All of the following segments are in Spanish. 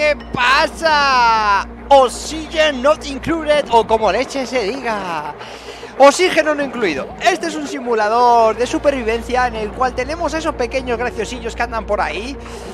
¿Qué pasa? Oxygen not included, o como leche se diga, oxígeno no incluido. Este es un simulador de supervivencia en el cual tenemos a esos pequeños graciosillos que andan por ahí.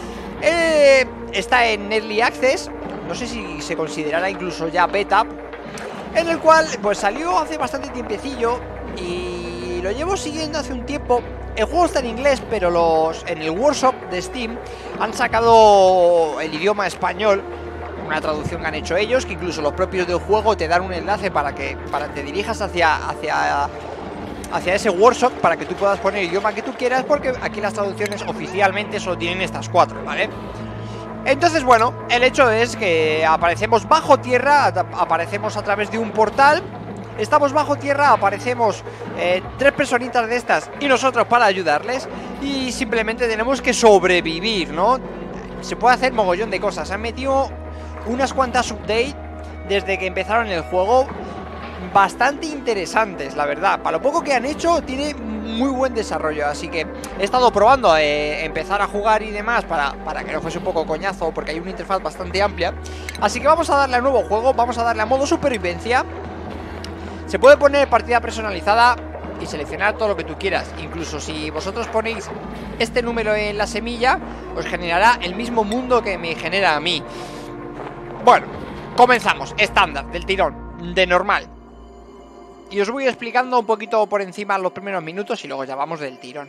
Está en Early Access, no sé si se considerará incluso ya beta, en el cual pues salió hace bastante tiempecillo y lo llevo siguiendo hace un tiempo. El juego está en inglés, pero en el workshop de Steam han sacado el idioma español, una traducción que han hecho ellos, que incluso los propios del juego te dan un enlace para que te dirijas hacia ese workshop, para que tú puedas poner el idioma que tú quieras, porque aquí las traducciones oficialmente solo tienen estas 4, ¿vale? Entonces, bueno, el hecho es que aparecemos bajo tierra, aparecemos a través de un portal. Estamos bajo tierra, aparecemos 3 personitas de estas y nosotros para ayudarles. Y simplemente tenemos que sobrevivir, ¿no? Se puede hacer mogollón de cosas. Han metido unas cuantas updates desde que empezaron el juego, bastante interesantes, la verdad. Para lo poco que han hecho, tiene muy buen desarrollo. Así que he estado probando empezar a jugar y demás para que no fuese un poco coñazo, porque hay una interfaz bastante amplia. Así que vamos a darle al nuevo juego, vamos a darle a modo supervivencia. Se puede poner partida personalizada y seleccionar todo lo que tú quieras. Incluso si vosotros ponéis este número en la semilla, os generará el mismo mundo que me genera a mí. Bueno, comenzamos, estándar, del tirón, de normal. Y os voy explicando un poquito por encima los primeros minutos y luego ya vamos del tirón.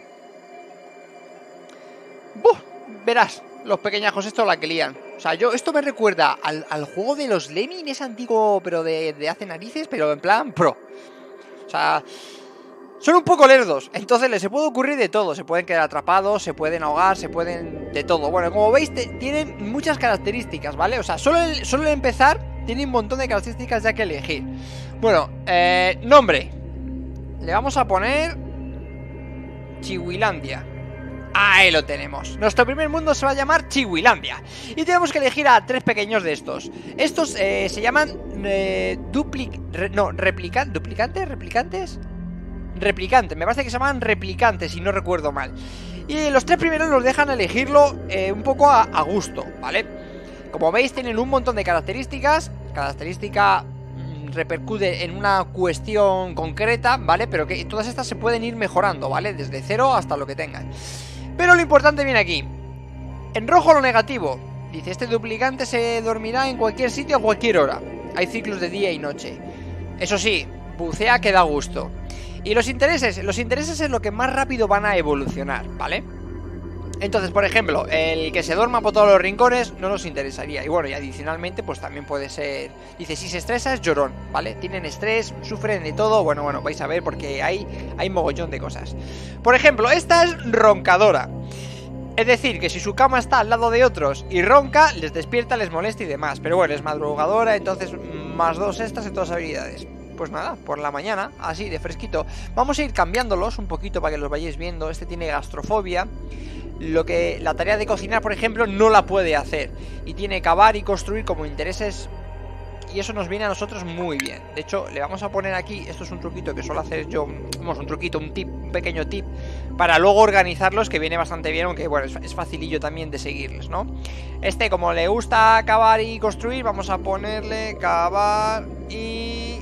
¡Buh! Verás, los pequeñajos estos la que lían. O sea, esto me recuerda al juego de los Lemming, ese antiguo, pero de hace narices, pero en plan pro. O sea, son un poco lerdos, entonces les se puede ocurrir de todo. Se pueden quedar atrapados, se pueden ahogar, se pueden... de todo. Bueno, como veis, tienen muchas características, ¿vale? O sea, solo el empezar tiene un montón de características ya que elegir. Bueno, nombre. Le vamos a poner Chihuilandia. Ahí lo tenemos. Nuestro primer mundo se va a llamar Chihuilandia. Y tenemos que elegir a 3 pequeños de estos. Estos se llaman ¿replicantes? Replicantes, me parece que se llaman replicantes, si no recuerdo mal. Y los 3 primeros nos dejan elegirlo un poco a gusto, ¿vale? Como veis, tienen un montón de características. Cada característica repercute en una cuestión concreta, ¿vale? Pero que todas estas se pueden ir mejorando, ¿vale? Desde 0 hasta lo que tengan. Pero lo importante viene aquí. En rojo lo negativo. Dice, este duplicante se dormirá en cualquier sitio a cualquier hora. Hay ciclos de día y noche. Eso sí, bucea que da gusto. Y los intereses es lo que más rápido van a evolucionar, ¿vale? Entonces, por ejemplo, el que se duerma por todos los rincones no nos interesaría. Y bueno, y adicionalmente, pues también puede ser... Dice, si se estresa es llorón, ¿vale? Tienen estrés, sufren de todo. Bueno, vais a ver porque hay mogollón de cosas. Por ejemplo, esta es roncadora. Es decir, que si su cama está al lado de otros y ronca, les despierta, les molesta y demás. Pero bueno, es madrugadora, entonces +2 estas en todas las habilidades. Pues nada, por la mañana, así de fresquito. Vamos a ir cambiándolos un poquito para que los vayáis viendo. Este tiene gastrofobia. La tarea de cocinar, por ejemplo, no la puede hacer. Y tiene cavar y construir como intereses. Y eso nos viene a nosotros muy bien. De hecho, le vamos a poner aquí, esto es un truquito que suelo hacer yo, un truquito, un pequeño tip, para luego organizarlos, que viene bastante bien, aunque bueno, es facilillo también de seguirles, ¿no? Este, como le gusta cavar y construir, vamos a ponerle cavar y...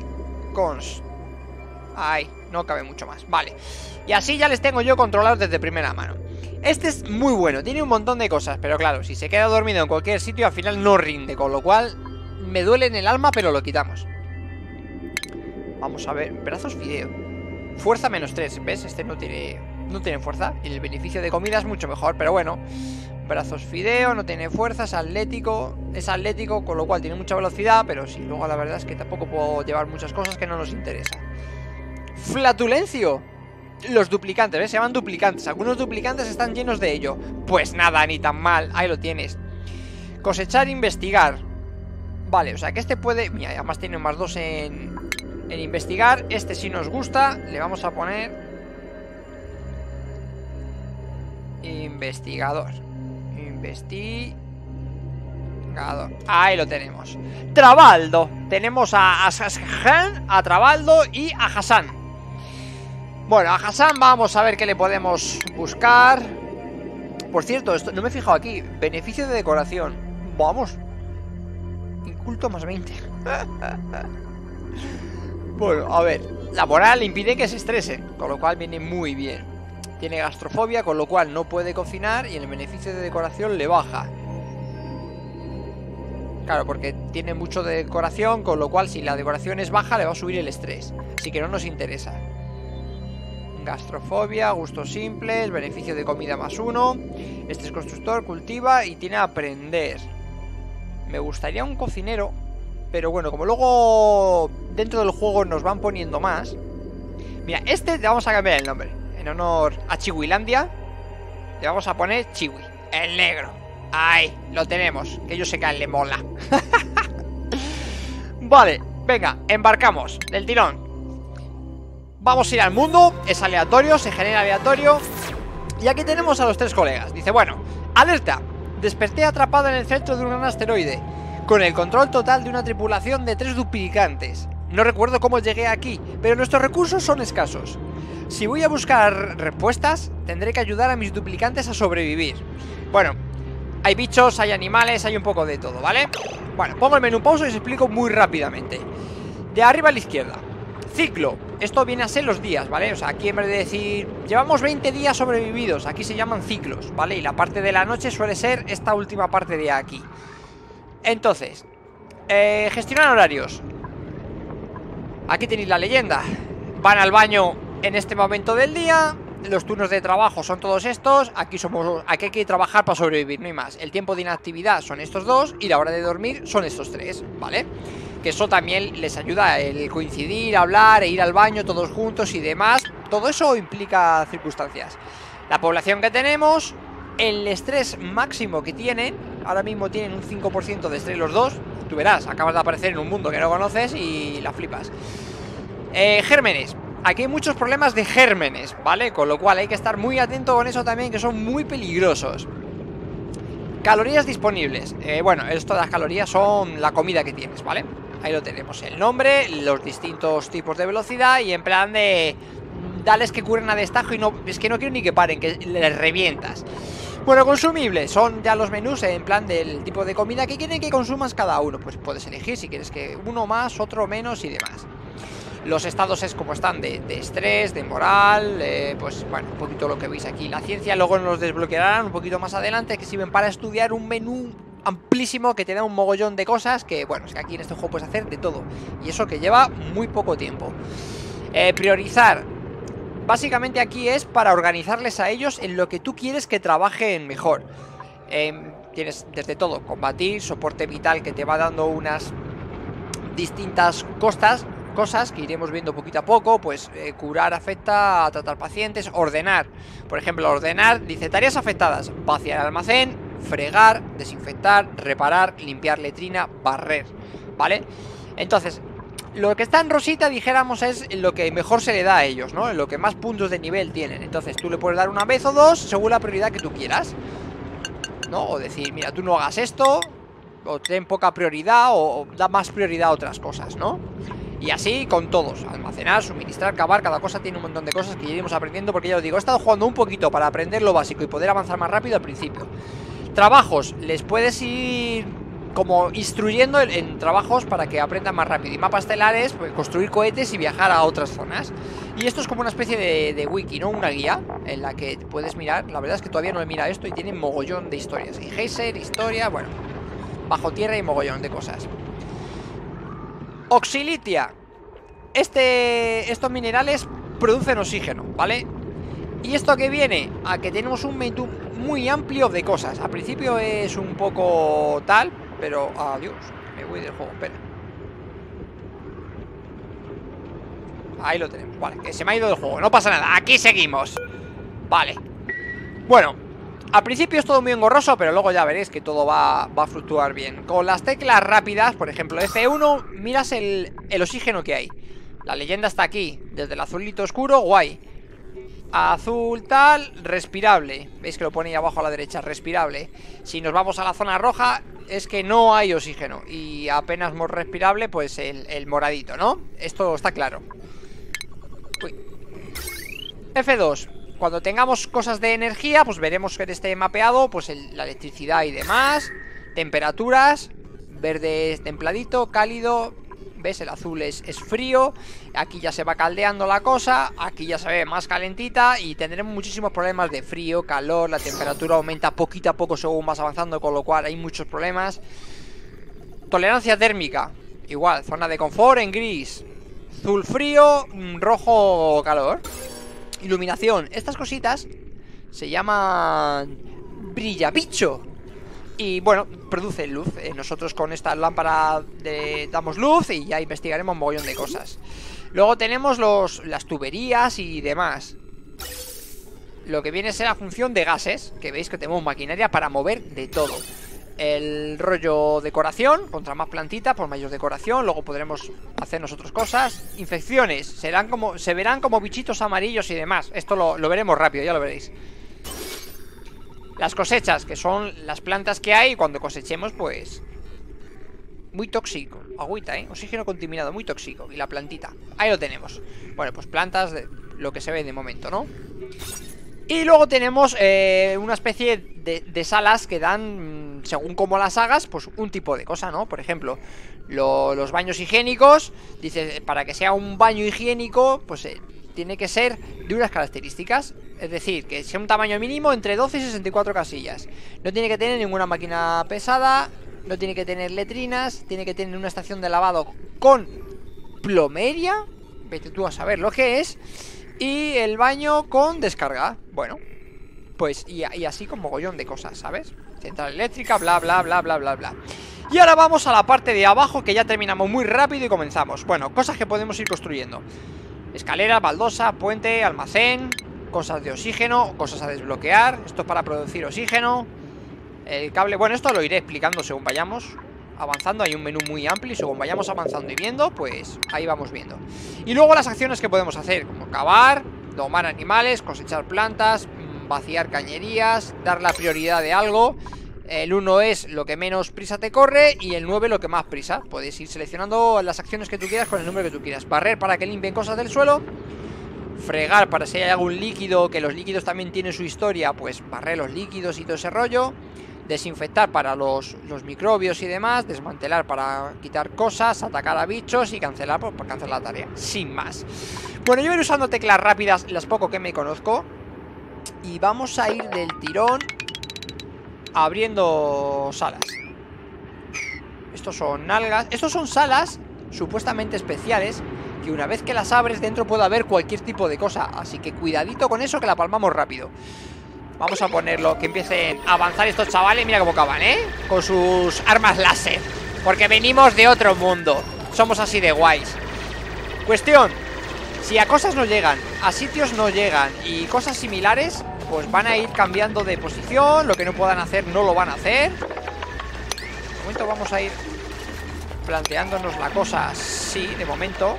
Ahí, no cabe mucho más, vale. Y así ya les tengo yo controlados desde primera mano. Este es muy bueno, tiene un montón de cosas, pero claro, si se queda dormido en cualquier sitio, al final no rinde, con lo cual me duele en el alma, pero lo quitamos. Vamos a ver, brazos fideo. Fuerza -3, ¿ves? Este no tiene fuerza. Y el beneficio de comida es mucho mejor, pero bueno. Brazos fideo, no tiene fuerza, es atlético, con lo cual tiene mucha velocidad, pero sí, luego la verdad es que tampoco puedo llevar muchas cosas que no nos interesan. Flatulencio. Los duplicantes, ¿ves? Se llaman duplicantes. Algunos duplicantes están llenos de ello. Pues nada, ni tan mal, ahí lo tienes. Cosechar, investigar. Vale, o sea que este puede... Mira, además tiene +2 en investigar. Este sí nos gusta, le vamos a poner investigador. Ahí lo tenemos. Trabaldo. Tenemos a Hassan, a Trabaldo y a Hassan. Bueno, a Hassan vamos a ver qué le podemos buscar. Por cierto, esto no me he fijado aquí. Beneficio de decoración. Vamos. Inculto más 20. Bueno, a ver. La moral impide que se estresen, con lo cual viene muy bien. Tiene gastrofobia, con lo cual no puede cocinar y el beneficio de decoración le baja. Claro, porque tiene mucho de decoración, con lo cual si la decoración es baja le va a subir el estrés. Así que no nos interesa. Gastrofobia, gustos simples, beneficio de comida más 1. Este es constructor, cultiva y tiene aprender. Me gustaría un cocinero, pero bueno, como luego dentro del juego nos van poniendo más. Mira, este le vamos a cambiar el nombre. En honor a Chiwilandia le vamos a poner Chiwi, el negro. Ahí, lo tenemos, que yo sé que a él le mola. Vale, venga, embarcamos del tirón. Vamos a ir al mundo, es aleatorio, se genera aleatorio. Y aquí tenemos a los 3 colegas. Dice, bueno, alerta, desperté atrapado en el centro de un gran asteroide, con el control total de una tripulación de 3 duplicantes. No recuerdo cómo llegué aquí, pero nuestros recursos son escasos. Si voy a buscar respuestas, tendré que ayudar a mis duplicantes a sobrevivir. Bueno, hay bichos, hay animales, hay un poco de todo, ¿vale? Bueno, pongo el menú pausa y os explico muy rápidamente. De arriba a la izquierda, ciclo. Esto viene a ser los días, ¿vale? O sea, aquí en vez de decir llevamos 20 días sobrevividos, aquí se llaman ciclos, ¿vale? Y la parte de la noche suele ser esta última parte de aquí. Entonces, gestionar horarios. Aquí tenéis la leyenda. Van al baño en este momento del día. Los turnos de trabajo son todos estos. Aquí hay que trabajar para sobrevivir, no hay más. El tiempo de inactividad son estos 2 y la hora de dormir son estos 3, ¿vale? Que eso también les ayuda el coincidir, hablar e ir al baño todos juntos y demás. Todo eso implica circunstancias. La población que tenemos, el estrés máximo que tienen. Ahora mismo tienen un 5% de estrés los 2. Tú verás, acabas de aparecer en un mundo que no conoces y la flipas. Gérmenes. Aquí hay muchos problemas de gérmenes, ¿vale? Con lo cual hay que estar muy atento con eso también, que son muy peligrosos. Calorías disponibles. Bueno, esto de las calorías son la comida que tienes, ¿vale? Ahí lo tenemos, el nombre, los distintos tipos de velocidad y en plan de... dales que curen a destajo y no... es que no quiero ni que paren, que les revientas. Bueno, consumibles, son ya los menús en plan del tipo de comida que quieren que consumas cada uno. Pues puedes elegir si quieres que uno más, otro menos y demás. Los estados es como están de estrés, de moral, pues bueno, un poquito lo que veis aquí. La ciencia luego nos desbloquearán un poquito más adelante, que sirven para estudiar un menú amplísimo que te da un mogollón de cosas. Que bueno, es que aquí en este juego puedes hacer de todo. Y eso que lleva muy poco tiempo. Priorizar. Básicamente aquí es para organizarles a ellos en lo que tú quieres que trabajen mejor. Tienes desde todo, combatir, soporte vital que te va dando unas distintas cosas que iremos viendo poquito a poco. Pues curar afecta a tratar pacientes. Ordenar, por ejemplo, ordenar, dice tareas afectadas: vaciar el almacén, fregar, desinfectar, reparar, limpiar letrina, barrer, ¿vale? Entonces, lo que está en rosita, dijéramos, es lo que mejor se le da a ellos, ¿no? En lo que más puntos de nivel tienen. Entonces tú le puedes dar una vez o dos según la prioridad que tú quieras, ¿no? O decir, mira, tú no hagas esto, o ten poca prioridad, o da más prioridad a otras cosas, ¿no? Y así con todos, almacenar, suministrar, cavar, cada cosa tiene un montón de cosas que ya iremos aprendiendo, porque ya os digo, he estado jugando un poquito para aprender lo básico y poder avanzar más rápido al principio. Trabajos, les puedes ir como instruyendo en trabajos para que aprendan más rápido. Y mapas estelares, pues construir cohetes y viajar a otras zonas. Y esto es como una especie de wiki, ¿no? Una guía en la que puedes mirar. La verdad es que todavía no he mirado esto y tiene mogollón de historias. Y geyser, historia, bueno, bajo tierra y mogollón de cosas. Oxilitia. Estos minerales producen oxígeno, ¿vale? Y esto que viene a que tenemos un menú muy amplio de cosas. Al principio es un poco tal, pero adiós, me voy del juego, espera. Ahí lo tenemos, vale, que se me ha ido del juego, no pasa nada, aquí seguimos. Vale. Bueno, al principio es todo muy engorroso, pero luego ya veréis que todo va a fluctuar bien. Con las teclas rápidas, por ejemplo F1, miras el oxígeno que hay. La leyenda está aquí, desde el azulito oscuro, guay. Azul tal, respirable. Veis que lo pone ahí abajo a la derecha, respirable. Si nos vamos a la zona roja, es que no hay oxígeno. Y apenas respirable, pues el moradito, ¿no? Esto está claro. Uy. F2. Cuando tengamos cosas de energía, pues veremos que esté mapeado, pues la electricidad y demás. Temperaturas, verde es templadito, cálido. ¿Ves? El azul es frío. Aquí ya se va caldeando la cosa. Aquí ya se ve más calentita. Y tendremos muchísimos problemas de frío, calor. La temperatura aumenta poquito a poco según vas avanzando, con lo cual hay muchos problemas. Tolerancia térmica. Igual, zona de confort en gris. Azul frío, rojo calor. Iluminación. Estas cositas se llaman brillabicho. Y bueno, produce luz. Nosotros con esta lámpara damos luz y ya investigaremos un mogollón de cosas. Luego tenemos las tuberías y demás. Lo que viene a ser la función de gases, que veis que tenemos maquinaria para mover de todo. El rollo decoración, contra más plantita, por mayor decoración. Luego podremos hacer nosotros cosas. Infecciones, se verán como bichitos amarillos y demás. Esto lo veremos rápido, ya lo veréis. Las cosechas, que son las plantas que hay. Cuando cosechemos, pues muy tóxico, agüita, oxígeno contaminado, muy tóxico. Y la plantita, ahí lo tenemos. Bueno, pues plantas, lo que se ve de momento, ¿no? Y luego tenemos una especie de salas que dan, según como las hagas, pues un tipo de cosa, ¿no? Por ejemplo, los baños higiénicos. Dice, para que sea un baño higiénico, pues tiene que ser de unas características. Es decir, que sea un tamaño mínimo entre 12 y 64 casillas. No tiene que tener ninguna máquina pesada. No tiene que tener letrinas. Tiene que tener una estación de lavado con plomería. Vete tú a saber lo que es. Y el baño con descarga. Bueno, pues y así con mogollón de cosas, ¿sabes? Central eléctrica, bla, bla, bla, bla, bla, bla. Y ahora vamos a la parte de abajo, que ya terminamos muy rápido y comenzamos. Bueno, cosas que podemos ir construyendo. Escalera, baldosa, puente, almacén. Cosas de oxígeno, cosas a desbloquear. Esto es para producir oxígeno. El cable, bueno, esto lo iré explicando según vayamos avanzando. Hay un menú muy amplio y según vayamos avanzando y viendo, pues ahí vamos viendo. Y luego las acciones que podemos hacer, como cavar, domar animales, cosechar plantas, vaciar cañerías, dar la prioridad de algo. El 1 es lo que menos prisa te corre y el 9 lo que más prisa. Puedes ir seleccionando las acciones que tú quieras con el número que tú quieras. Barrer para que limpien cosas del suelo. Fregar para si hay algún líquido, que los líquidos también tienen su historia, pues barrer los líquidos y todo ese rollo. Desinfectar para los microbios y demás. Desmantelar para quitar cosas. Atacar a bichos y cancelar, pues para cancelar la tarea, sin más. Bueno, yo iré usando teclas rápidas, las poco que me conozco. Y vamos a ir del tirón abriendo salas. Estos son algas. Estos son salas supuestamente especiales, que una vez que las abres dentro puede haber cualquier tipo de cosa. Así que cuidadito con eso, que la palmamos rápido. Vamos a ponerlo, que empiecen a avanzar estos chavales. Mira cómo cavan, con sus armas láser, porque venimos de otro mundo. Somos así de guays. Cuestión, si a cosas no llegan, a sitios no llegan y cosas similares, pues van a ir cambiando de posición. Lo que no puedan hacer no lo van a hacer. De momento vamos a ir planteándonos la cosa así, de momento.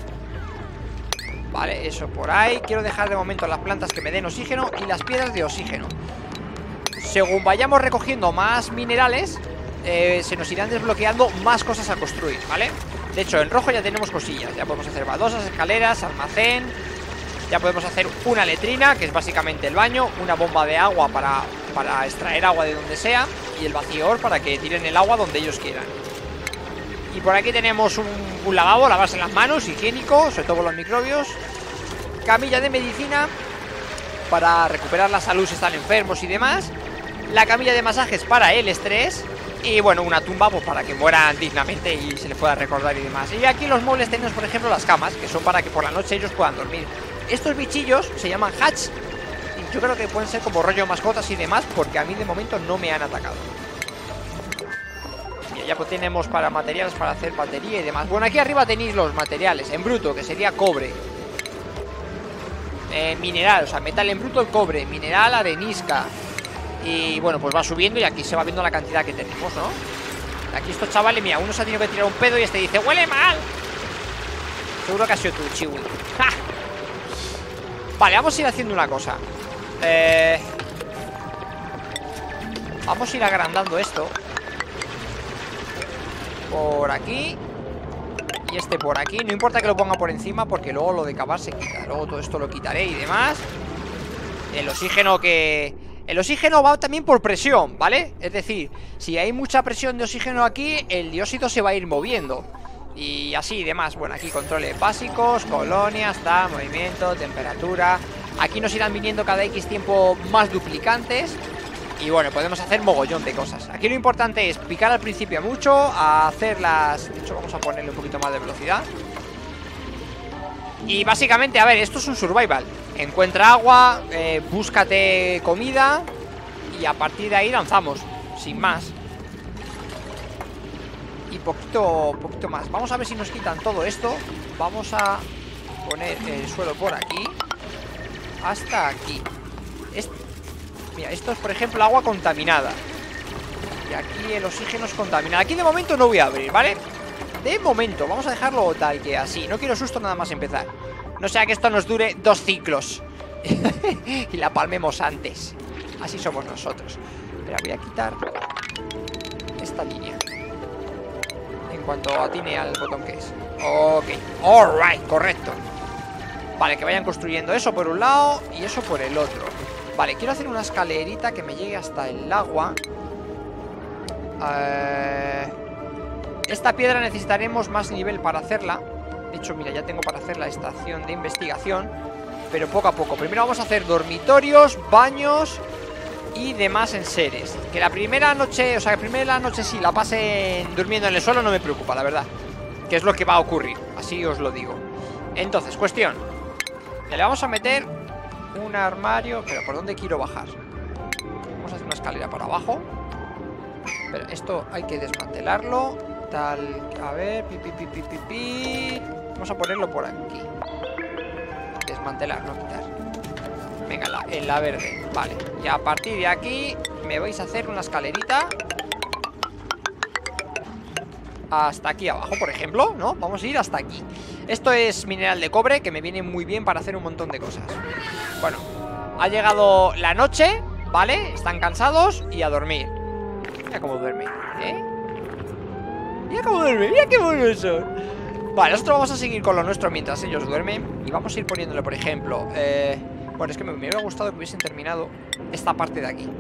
Vale, eso por ahí. Quiero dejar de momento las plantas que me den oxígeno y las piedras de oxígeno. Según vayamos recogiendo más minerales, se nos irán desbloqueando más cosas a construir, ¿vale? De hecho, en rojo ya tenemos cosillas. Ya podemos hacer baldosas, escaleras, almacén. Ya podemos hacer una letrina, que es básicamente el baño. Una bomba de agua para extraer agua de donde sea. Y el vaciador para que tiren el agua donde ellos quieran. Y por aquí tenemos un lavabo, lavarse las manos, higiénico, sobre todo con los microbios. Camilla de medicina para recuperar la salud si están enfermos y demás. La camilla de masajes para el estrés. Y bueno, una tumba pues para que mueran dignamente y se les pueda recordar y demás. Y aquí los muebles tenemos, por ejemplo, las camas, que son para que por la noche ellos puedan dormir. Estos bichillos se llaman hatch. Y yo creo que pueden ser como rollo mascotas y demás, porque a mí de momento no me han atacado. Y ya pues tenemos para materiales para hacer batería y demás. Bueno, aquí arriba tenéis los materiales en bruto, que sería cobre. Mineral, o sea, metal en bruto el cobre. Mineral, arenisca. Y bueno, pues va subiendo y aquí se va viendo la cantidad que tenemos, ¿no? Aquí estos chavales, mira, uno se ha tenido que tirar un pedo y este dice, ¡huele mal! Seguro que ha sido tu chiwi. ¡Ja! Vale, vamos a ir haciendo una cosa. Vamos a ir agrandando esto por aquí. Y este por aquí. No importa que lo ponga por encima, porque luego lo de cavar se quita. Luego todo esto lo quitaré y demás. El oxígeno que El oxígeno va también por presión, ¿vale? Es decir, si hay mucha presión de oxígeno aquí, el dióxido se va a ir moviendo. Y así y demás. Bueno, aquí controles básicos, colonias, movimiento, temperatura. Aquí nos irán viniendo cada X tiempo más duplicantes. Y bueno, podemos hacer mogollón de cosas. Aquí lo importante es picar al principio mucho, a hacer las... De hecho, vamos a ponerle un poquito más de velocidad. Y básicamente, a ver, esto es un survival. Encuentra agua, búscate comida y a partir de ahí lanzamos, sin más. Y poquito más. Vamos a ver si nos quitan todo esto. Vamos a poner el suelo por aquí hasta aquí. Mira, esto es por ejemplo agua contaminada. Y aquí el oxígeno es contaminado. Aquí de momento no voy a abrir, ¿vale? De momento, vamos a dejarlo tal que así. No quiero susto nada más empezar. No sea que esto nos dure 2 ciclos y la palmemos antes. Así somos nosotros. Espera, voy a quitar esta línea en cuanto atine al botón que es. Ok, alright, correcto. Vale, que vayan construyendo eso por un lado y eso por el otro. Vale, quiero hacer una escalerita que me llegue hasta el agua. Esta piedra necesitaremos más nivel para hacerla. De hecho, mira, ya tengo para hacer la estación de investigación. Pero poco a poco. Primero vamos a hacer dormitorios, baños y demás enseres. Que la primera noche, o sea, que primera noche sí la pasen durmiendo en el suelo no me preocupa, la verdad. Que es lo que va a ocurrir, así os lo digo. Entonces, cuestión. Le vamos a meter un armario. Pero ¿por dónde quiero bajar? Vamos a hacer una escalera para abajo. Pero esto hay que desmantelarlo. Tal, a ver, vamos a ponerlo por aquí. Desmantelar, no quitar. Venga, en la verde. Vale, y a partir de aquí me vais a hacer una escalerita hasta aquí abajo, por ejemplo, ¿no? Vamos a ir hasta aquí. Esto es mineral de cobre que me viene muy bien para hacer un montón de cosas. Bueno, ha llegado la noche, ¿vale? Están cansados y a dormir. Mira cómo duerme, ¿eh? Mira cómo duerme, mira qué buenos son. Vale, nosotros vamos a seguir con lo nuestro mientras ellos duermen. Y vamos a ir poniéndole, por ejemplo bueno, es que me hubiera gustado que hubiesen terminado esta parte de aquí.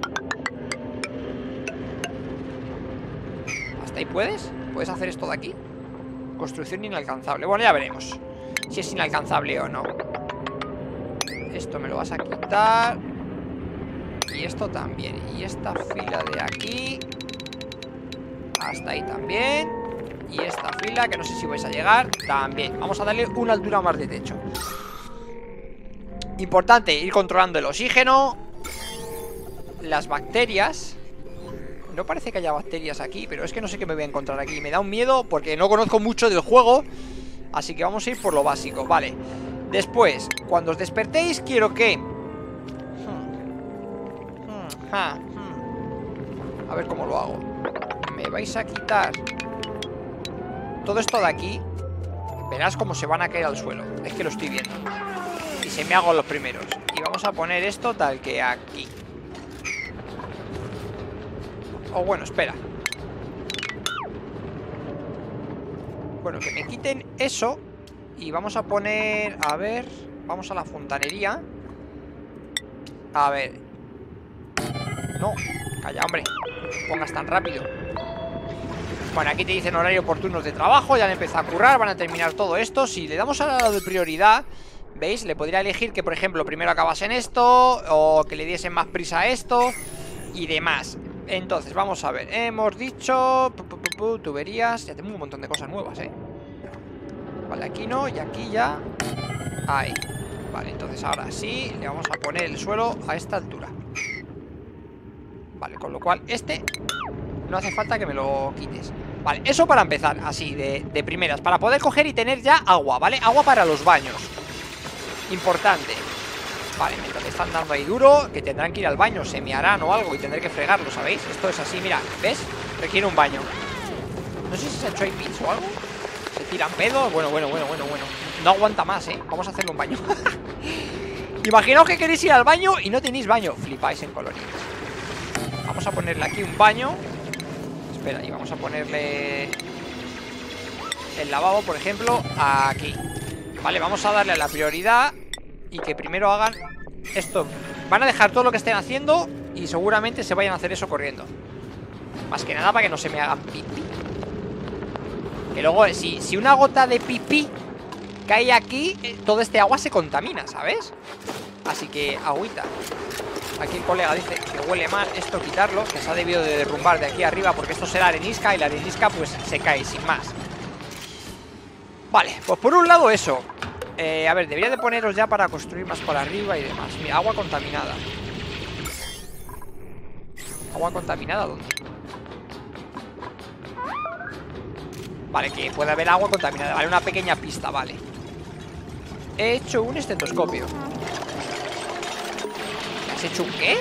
¿Hasta ahí puedes? ¿Puedes hacer esto de aquí? Construcción inalcanzable. Bueno, ya veremos si es inalcanzable o no. Esto me lo vas a quitar. Y esto también. Y esta fila de aquí hasta ahí también. Y esta fila, que no sé si vais a llegar, también. Vamos a darle una altura más de techo. Importante, ir controlando el oxígeno. Las bacterias. No parece que haya bacterias aquí, pero es que no sé qué me voy a encontrar aquí. Me da un miedo porque no conozco mucho del juego. Así que vamos a ir por lo básico, vale. Después, cuando os despertéis, quiero que... A ver cómo lo hago. Me vais a quitar todo esto de aquí. Verás cómo se van a caer al suelo. Es que lo estoy viendo. Y se me hago los primeros. Y vamos a poner esto tal que aquí. Oh, bueno, espera. Bueno, que me quiten eso. Y vamos a poner... A ver... Vamos a la fontanería. A ver. No, calla, hombre. No pongas tan rápido. Bueno, aquí te dicen horario oportunos de trabajo. Ya han empezado a currar, van a terminar todo esto. Si le damos a lo de prioridad, ¿veis? Le podría elegir que, por ejemplo, primero acabasen esto, o que le diesen más prisa a esto y demás. Entonces, vamos a ver. Hemos dicho tuberías. Ya tengo un montón de cosas nuevas, Vale, aquí no, y aquí ya. Ahí. Vale, entonces ahora sí le vamos a poner el suelo a esta altura. Vale, con lo cual no hace falta que me lo quites. Vale, eso para empezar, así, de primeras. Para poder coger y tener ya agua, ¿vale? Agua para los baños. Importante. Vale, mientras le están dando ahí duro, que tendrán que ir al baño, se mearán o algo y tendré que fregarlo, ¿sabéis? Esto es así, mira, ¿ves? Requiere un baño. No sé si se ha hecho ahí pis o algo. Se tiran pedos, bueno. No aguanta más, vamos a hacerle un baño. Imaginaos que queréis ir al baño y no tenéis baño. Flipáis en colonias. Vamos a ponerle aquí un baño. Espera, y vamos a ponerle el lavabo, por ejemplo, aquí. Vale, vamos a darle a la prioridad y que primero hagan estos van a dejar todo lo que estén haciendo y seguramente se vayan a hacer eso corriendo. Más que nada para que no se me hagan pipí. Que luego, si una gota de pipí cae aquí, todo este agua se contamina, ¿sabes? Así que agüita. Aquí el colega dice que huele mal. Esto quitarlo, que se ha debido de derrumbar de aquí arriba, porque esto será arenisca y la arenisca pues se cae sin más. Vale, pues por un lado eso. A ver, debería de poneros ya para construir más para arriba y demás. Mira, agua contaminada. ¿Agua contaminada dónde? Vale, que puede haber agua contaminada. Vale, una pequeña pista, vale. He hecho un estetoscopio. ¿Has hecho un qué?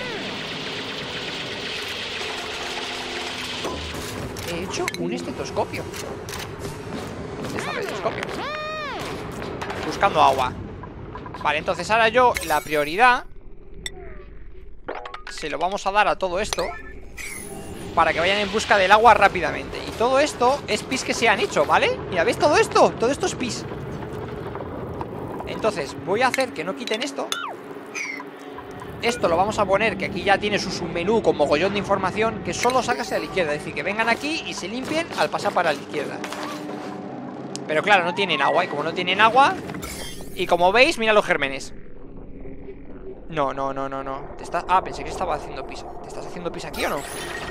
He hecho un estetoscopio. ¿Dónde está el estetoscopio? Buscando agua. Vale, entonces ahora yo la prioridad se lo vamos a dar a todo esto para que vayan en busca del agua rápidamente. Y todo esto es pis que se han hecho, ¿vale? Mira, ¿ves todo esto? Todo esto es pis. Entonces voy a hacer que no quiten esto. Esto lo vamos a poner, que aquí ya tiene su submenú con mogollón de información, que solo sacase a la izquierda. Es decir, que vengan aquí y se limpien al pasar para la izquierda. Pero claro, no tienen agua. Y como no tienen agua, y como veis, mira los gérmenes. No. Ah, pensé que estaba haciendo pis. ¿Te estás haciendo pis aquí o no?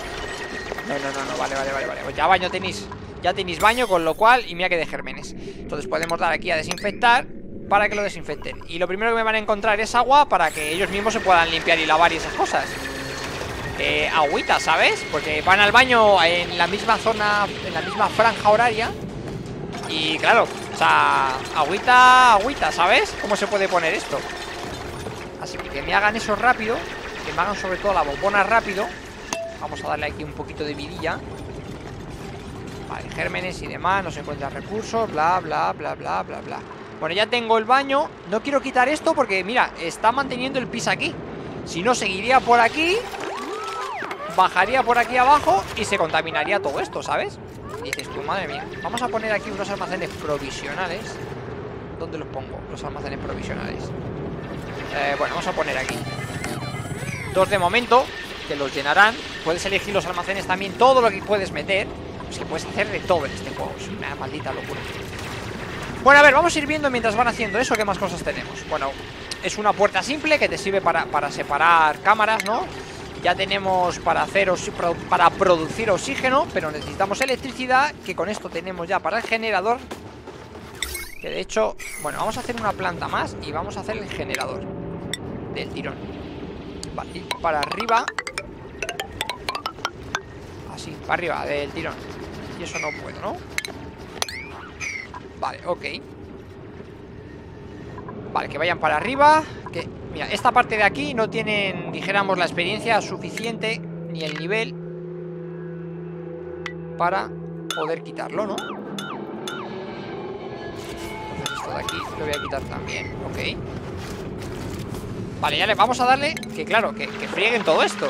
No, vale. Pues ya baño tenéis. Ya tenéis baño, con lo cual, y mira que de gérmenes. Entonces podemos dar aquí a desinfectar para que lo desinfecten. Y lo primero que me van a encontrar es agua para que ellos mismos se puedan limpiar y lavar y esas cosas. Agüita, ¿sabes? Porque van al baño en la misma zona, en la misma franja horaria. Y claro, o sea, agüita, ¿sabes? ¿Cómo se puede poner esto? Así que me hagan eso rápido. Que me hagan sobre todo la bombona rápido. Vamos a darle aquí un poquito de vidilla. Vale, gérmenes y demás. No se encuentran recursos, bla. Bueno, ya tengo el baño. No quiero quitar esto porque, mira, está manteniendo el pis aquí. Si no, seguiría por aquí, bajaría por aquí abajo y se contaminaría todo esto, ¿sabes? Y dices tú, madre mía. Vamos a poner aquí unos almacenes provisionales. ¿Dónde los pongo? Los almacenes provisionales. Bueno, vamos a poner aquí 2 de momento, que los llenarán. Puedes elegir los almacenes también, todo lo que puedes meter. Es que puedes hacer de todo en este juego. Es una maldita locura. Bueno, a ver, vamos a ir viendo mientras van haciendo eso qué más cosas tenemos. Bueno, es una puerta simple que te sirve para separar cámaras, ¿no? Ya tenemos para producir oxígeno, pero necesitamos electricidad, que con esto tenemos ya para el generador. Que de hecho, bueno, vamos a hacer una planta más y vamos a hacer el generador del tirón. Vale, y para arriba. Así, para arriba del tirón. Y eso no puedo, ¿no? Vale, ok. Vale, que vayan para arriba. Que, mira, esta parte de aquí no tienen, dijéramos, la experiencia suficiente, ni el nivel para poder quitarlo, ¿no? Entonces esto de aquí lo voy a quitar también, ok. Vale, ya le vamos a darle, que claro, que frieguen todo esto.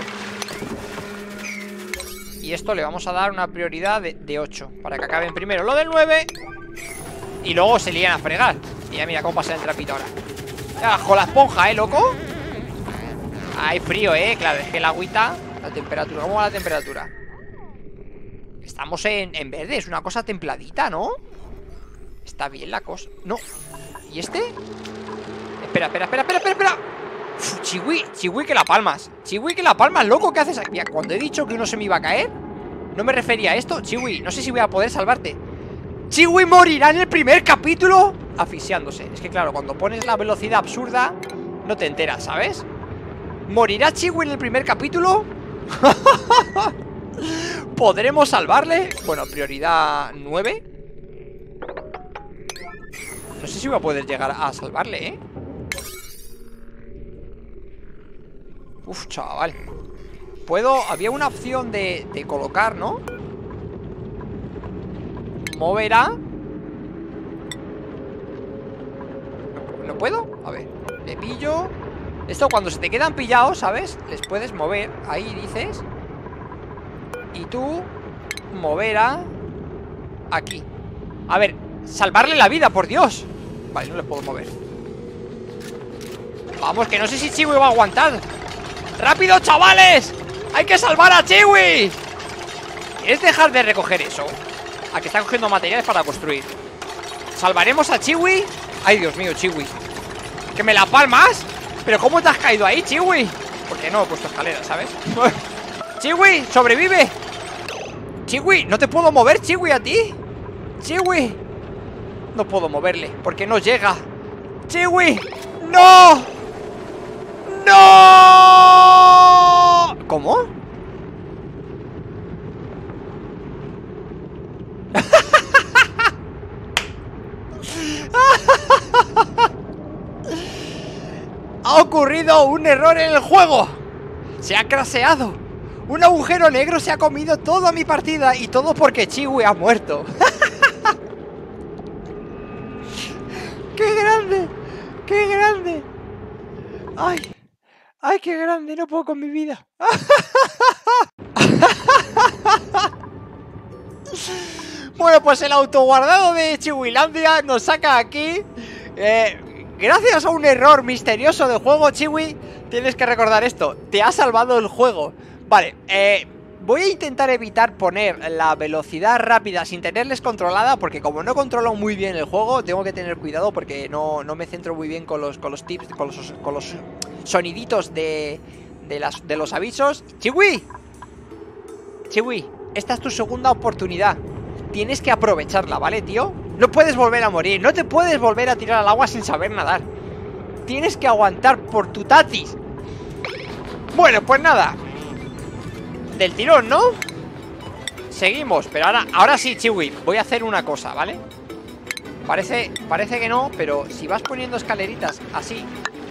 Y esto le vamos a dar una prioridad de 8, para que acaben primero lo del 9 y luego se lían a fregar. Y ya mira cómo pasa el trapito ahora. Bajo la esponja, loco. Hay frío, claro, es que el agüita. La temperatura, ¿cómo va la temperatura? Estamos en verde, es una cosa templadita, ¿no? Está bien la cosa. No. ¿Y este? Espera. Uf, Chiwi, que la palmas. Chiwi, que la palmas, loco, ¿qué haces aquí? Mira, cuando he dicho que uno se me iba a caer, no me refería a esto. Chiwi, no sé si voy a poder salvarte. Chiwi morirá en el primer capítulo asfixiándose. Es que claro, cuando pones la velocidad absurda no te enteras, ¿sabes? ¿Morirá Chiwi en el primer capítulo? ¿Podremos salvarle? Bueno, prioridad 9. No sé si voy a poder llegar a salvarle, ¿eh? Uf, chaval. Puedo... Había una opción de colocar, ¿no? Moverá. ¿No puedo? A ver, le pillo. Esto cuando se te quedan pillados, ¿sabes? Les puedes mover, ahí dices. Y tú mover a aquí. A ver, salvarle la vida, por Dios. Vale, no le puedo mover. Vamos, que no sé si Chiwi va a aguantar. ¡Rápido, chavales! ¡Hay que salvar a Chiwi! ¿Quieres dejar de recoger eso? A que está cogiendo materiales para construir. ¿Salvaremos a Chiwi? Ay, Dios mío, Chiwi. ¿Que me la palmas? ¿Pero cómo te has caído ahí, Chiwi? Porque no he puesto escaleras, ¿sabes? Chiwi, sobrevive. Chiwi, no te puedo mover, Chiwi, a ti. Chiwi. No puedo moverle porque no llega. Chiwi. ¡No! ¡No! ¿Cómo? Ha ocurrido un error en el juego. Se ha craseado. Un agujero negro se ha comido toda mi partida. Y todo porque Chiwi ha muerto. ¡Qué grande! ¡Qué grande! ¡Ay! ¡Ay, qué grande! No puedo con mi vida. Bueno, pues el autoguardado de Chiwilandia nos saca aquí. Gracias a un error misterioso del juego, Chiwi, tienes que recordar esto. Te ha salvado el juego. Vale, voy a intentar evitar poner la velocidad rápida sin tenerles controlada, porque como no controlo muy bien el juego, tengo que tener cuidado porque no me centro muy bien con los tips, con los soniditos de los avisos. ¡Chiwi! Chiwi, esta es tu segunda oportunidad. Tienes que aprovecharla, ¿vale, tío? No puedes volver a morir, no te puedes volver a tirar al agua sin saber nadar. Tienes que aguantar por tu tatis. Bueno, pues nada. Del tirón, ¿no? Seguimos, pero ahora sí, Chiwi, voy a hacer una cosa, ¿vale? Parece que no, pero si vas poniendo escaleritas así,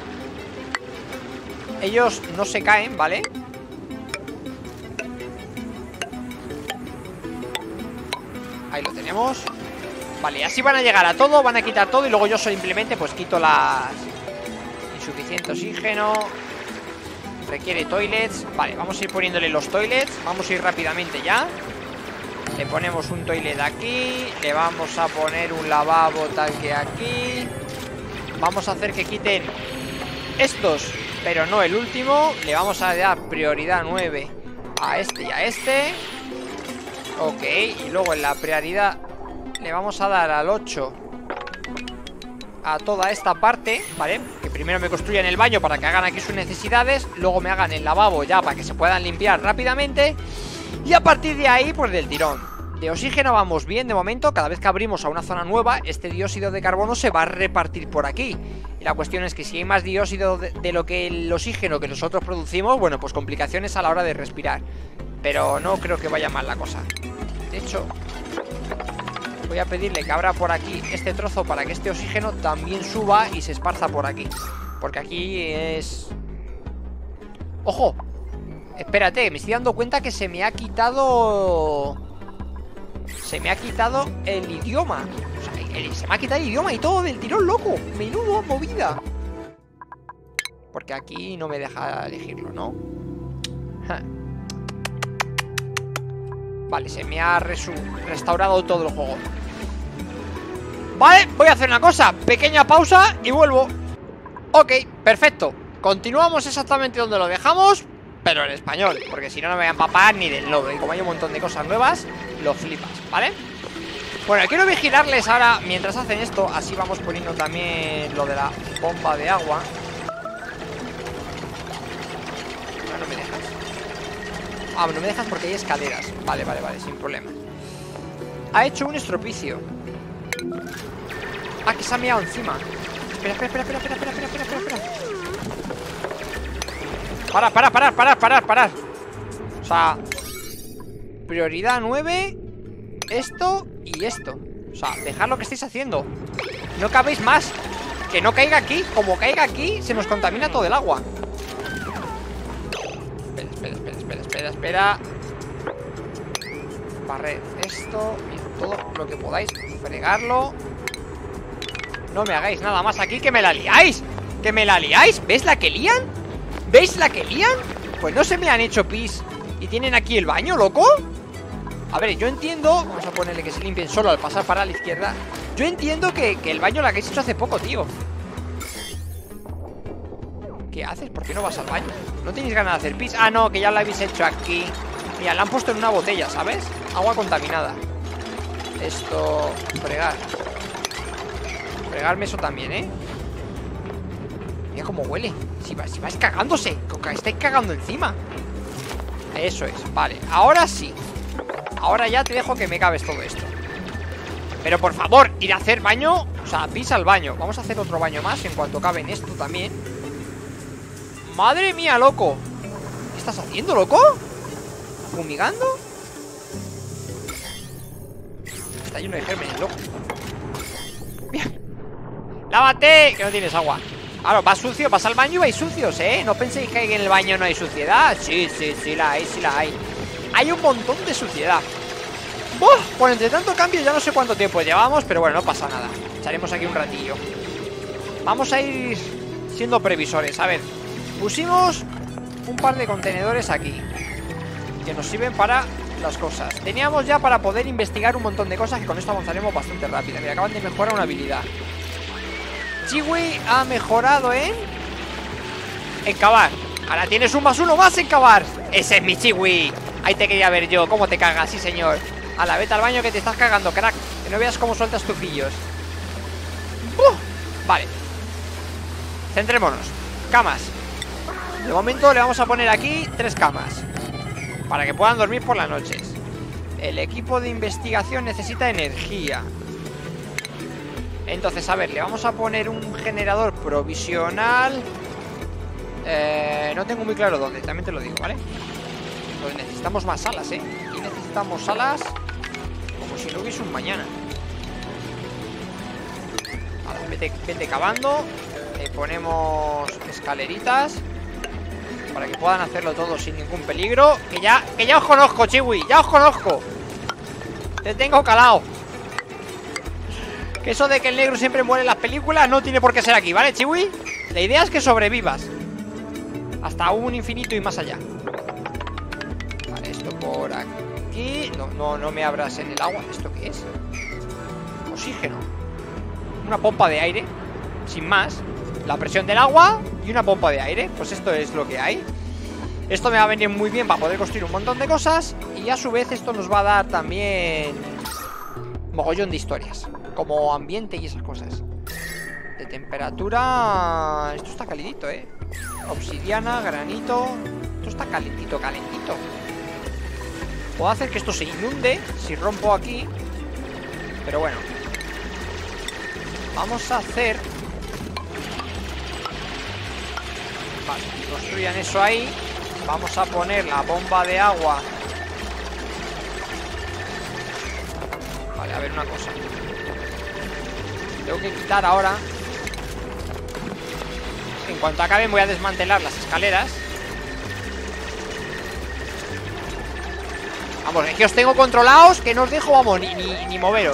ellos no se caen, ¿vale? Ahí lo tenemos. Vale, así van a llegar a todo, van a quitar todo. Y luego yo simplemente pues quito las... Insuficiente oxígeno. Requiere toilets. Vale, vamos a ir poniéndole los toilets. Vamos a ir rápidamente ya. Le ponemos un toilet aquí. Le vamos a poner un lavabo tal que aquí. Vamos a hacer que quiten estos, pero no el último. Le vamos a dar prioridad 9 a este y a este. Ok, y luego en la prioridad le vamos a dar al 8 a toda esta parte, ¿vale? Que primero me construyan el baño para que hagan aquí sus necesidades. Luego me hagan el lavabo ya para que se puedan limpiar rápidamente. Y a partir de ahí, pues del tirón. De oxígeno vamos bien de momento. Cada vez que abrimos a una zona nueva, este dióxido de carbono se va a repartir por aquí. Y la cuestión es que si hay más dióxido de lo que el oxígeno que nosotros producimos, bueno, pues complicaciones a la hora de respirar. Pero no creo que vaya mal la cosa. De hecho, voy a pedirle que abra por aquí este trozo para que este oxígeno también suba y se esparza por aquí. Porque aquí es... ¡Ojo! Espérate, me estoy dando cuenta que se me ha quitado el idioma. O sea, se me ha quitado el idioma y todo del tirón, loco. Menudo movida. Porque aquí no me deja elegirlo, ¿no? Vale, se me ha restaurado todo el juego. Vale, voy a hacer una cosa. Pequeña pausa y vuelvo. Ok, perfecto. Continuamos exactamente donde lo dejamos, pero en español, porque si no, no me voy a empapar ni del logo. Y como hay un montón de cosas nuevas, lo flipas, ¿vale? Bueno, quiero vigilarles ahora mientras hacen esto. Así vamos poniendo también lo de la bomba de agua. No me dejas. Ah, no me dejas porque hay escaleras. Vale, vale, vale, sin problema. Ha hecho un estropicio. Ah, que se ha meado encima. Espera. Parar. O sea, prioridad 9, esto y esto. O sea, dejad lo que estáis haciendo. No cabéis más. Que no caiga aquí. Como caiga aquí, se nos contamina todo el agua. Espera. Barred esto y todo lo que podáis. Fregarlo. No me hagáis nada más aquí, que me la liáis. Que me la liáis. ¿Ves la que lían? ¿Veis la que lían? Pues no se me han hecho pis. ¿Y tienen aquí el baño, loco? A ver, yo entiendo. Vamos a ponerle que se limpien solo al pasar para la izquierda. Yo entiendo que el baño lo habéis hecho hace poco, tío. ¿Qué haces? ¿Por qué no vas al baño? ¿No tenéis ganas de hacer pis? Ah, no, que ya lo habéis hecho aquí. Mira, la han puesto en una botella, ¿sabes? Agua contaminada. Esto... fregar. Fregarme eso también, ¿eh? Mira cómo huele. Si vais cagándose. Estáis cagando encima. Eso es, vale. Ahora sí. Ahora ya te dejo que me cabes todo esto. Pero por favor, ir a hacer baño. O sea, pisa al baño. Vamos a hacer otro baño más en cuanto cabe en esto también. Madre mía, loco. ¿Qué estás haciendo, loco? ¿Fumigando? Está lleno de gérmenes, loco. Bien. ¡Lávate! Que no tienes agua. Claro, vas sucio, vas al baño y vais sucios, ¿eh? No penséis que en el baño no hay suciedad. Sí, la hay, sí la hay. Hay un montón de suciedad. Bueno, entre tanto cambio ya no sé cuánto tiempo llevamos, pero bueno, no pasa nada. Echaremos aquí un ratillo. Vamos a ir siendo previsores. A ver, pusimos un par de contenedores aquí que nos sirven para las cosas. Teníamos ya para poder investigar un montón de cosas, que con esto avanzaremos bastante rápido. Mira, acaban de mejorar una habilidad. Chiwi ha mejorado en cavar. Ahora tienes un +1 más en cavar. Ese es mi Chiwi. Ahí te quería ver yo, cómo te cagas, sí señor. Ala, vete al baño que te estás cagando, crack. Que no veas cómo sueltas tufillos. Vale. Centrémonos. Camas. De momento le vamos a poner aquí 3 camas para que puedan dormir por las noches. El equipo de investigación necesita energía. Entonces, a ver, le vamos a poner un generador provisional. No tengo muy claro dónde, también te lo digo, ¿vale? Pues necesitamos más salas, ¿eh? Y necesitamos salas como si no hubiese un mañana. Vale, vete cavando. Le ponemos escaleritas para que puedan hacerlo todo sin ningún peligro. Que ya os conozco, Chiwi, ya os conozco. Te tengo calado. Que eso de que el negro siempre muere en las películas no tiene por qué ser aquí, ¿vale, Chiwi? La idea es que sobrevivas hasta un infinito y más allá. Vale, esto por aquí. No me abras en el agua. ¿Esto qué es? Oxígeno. Una pompa de aire, sin más. La presión del agua y una pompa de aire. Pues esto es lo que hay. Esto me va a venir muy bien para poder construir un montón de cosas. Y a su vez esto nos va a dar también mogollón de historias, como ambiente y esas cosas. De temperatura... Esto está calentito, ¿eh? Obsidiana, granito. Esto está calentito. Puedo hacer que esto se inunde si rompo aquí, pero bueno. Vamos a hacer... Vale, construyan eso ahí. Vamos a poner la bomba de agua. Vale, a ver una cosa. Tengo que quitar ahora. En cuanto acaben voy a desmantelar las escaleras. Vamos, es que os tengo controlados, que no os dejo, vamos, ni moveros.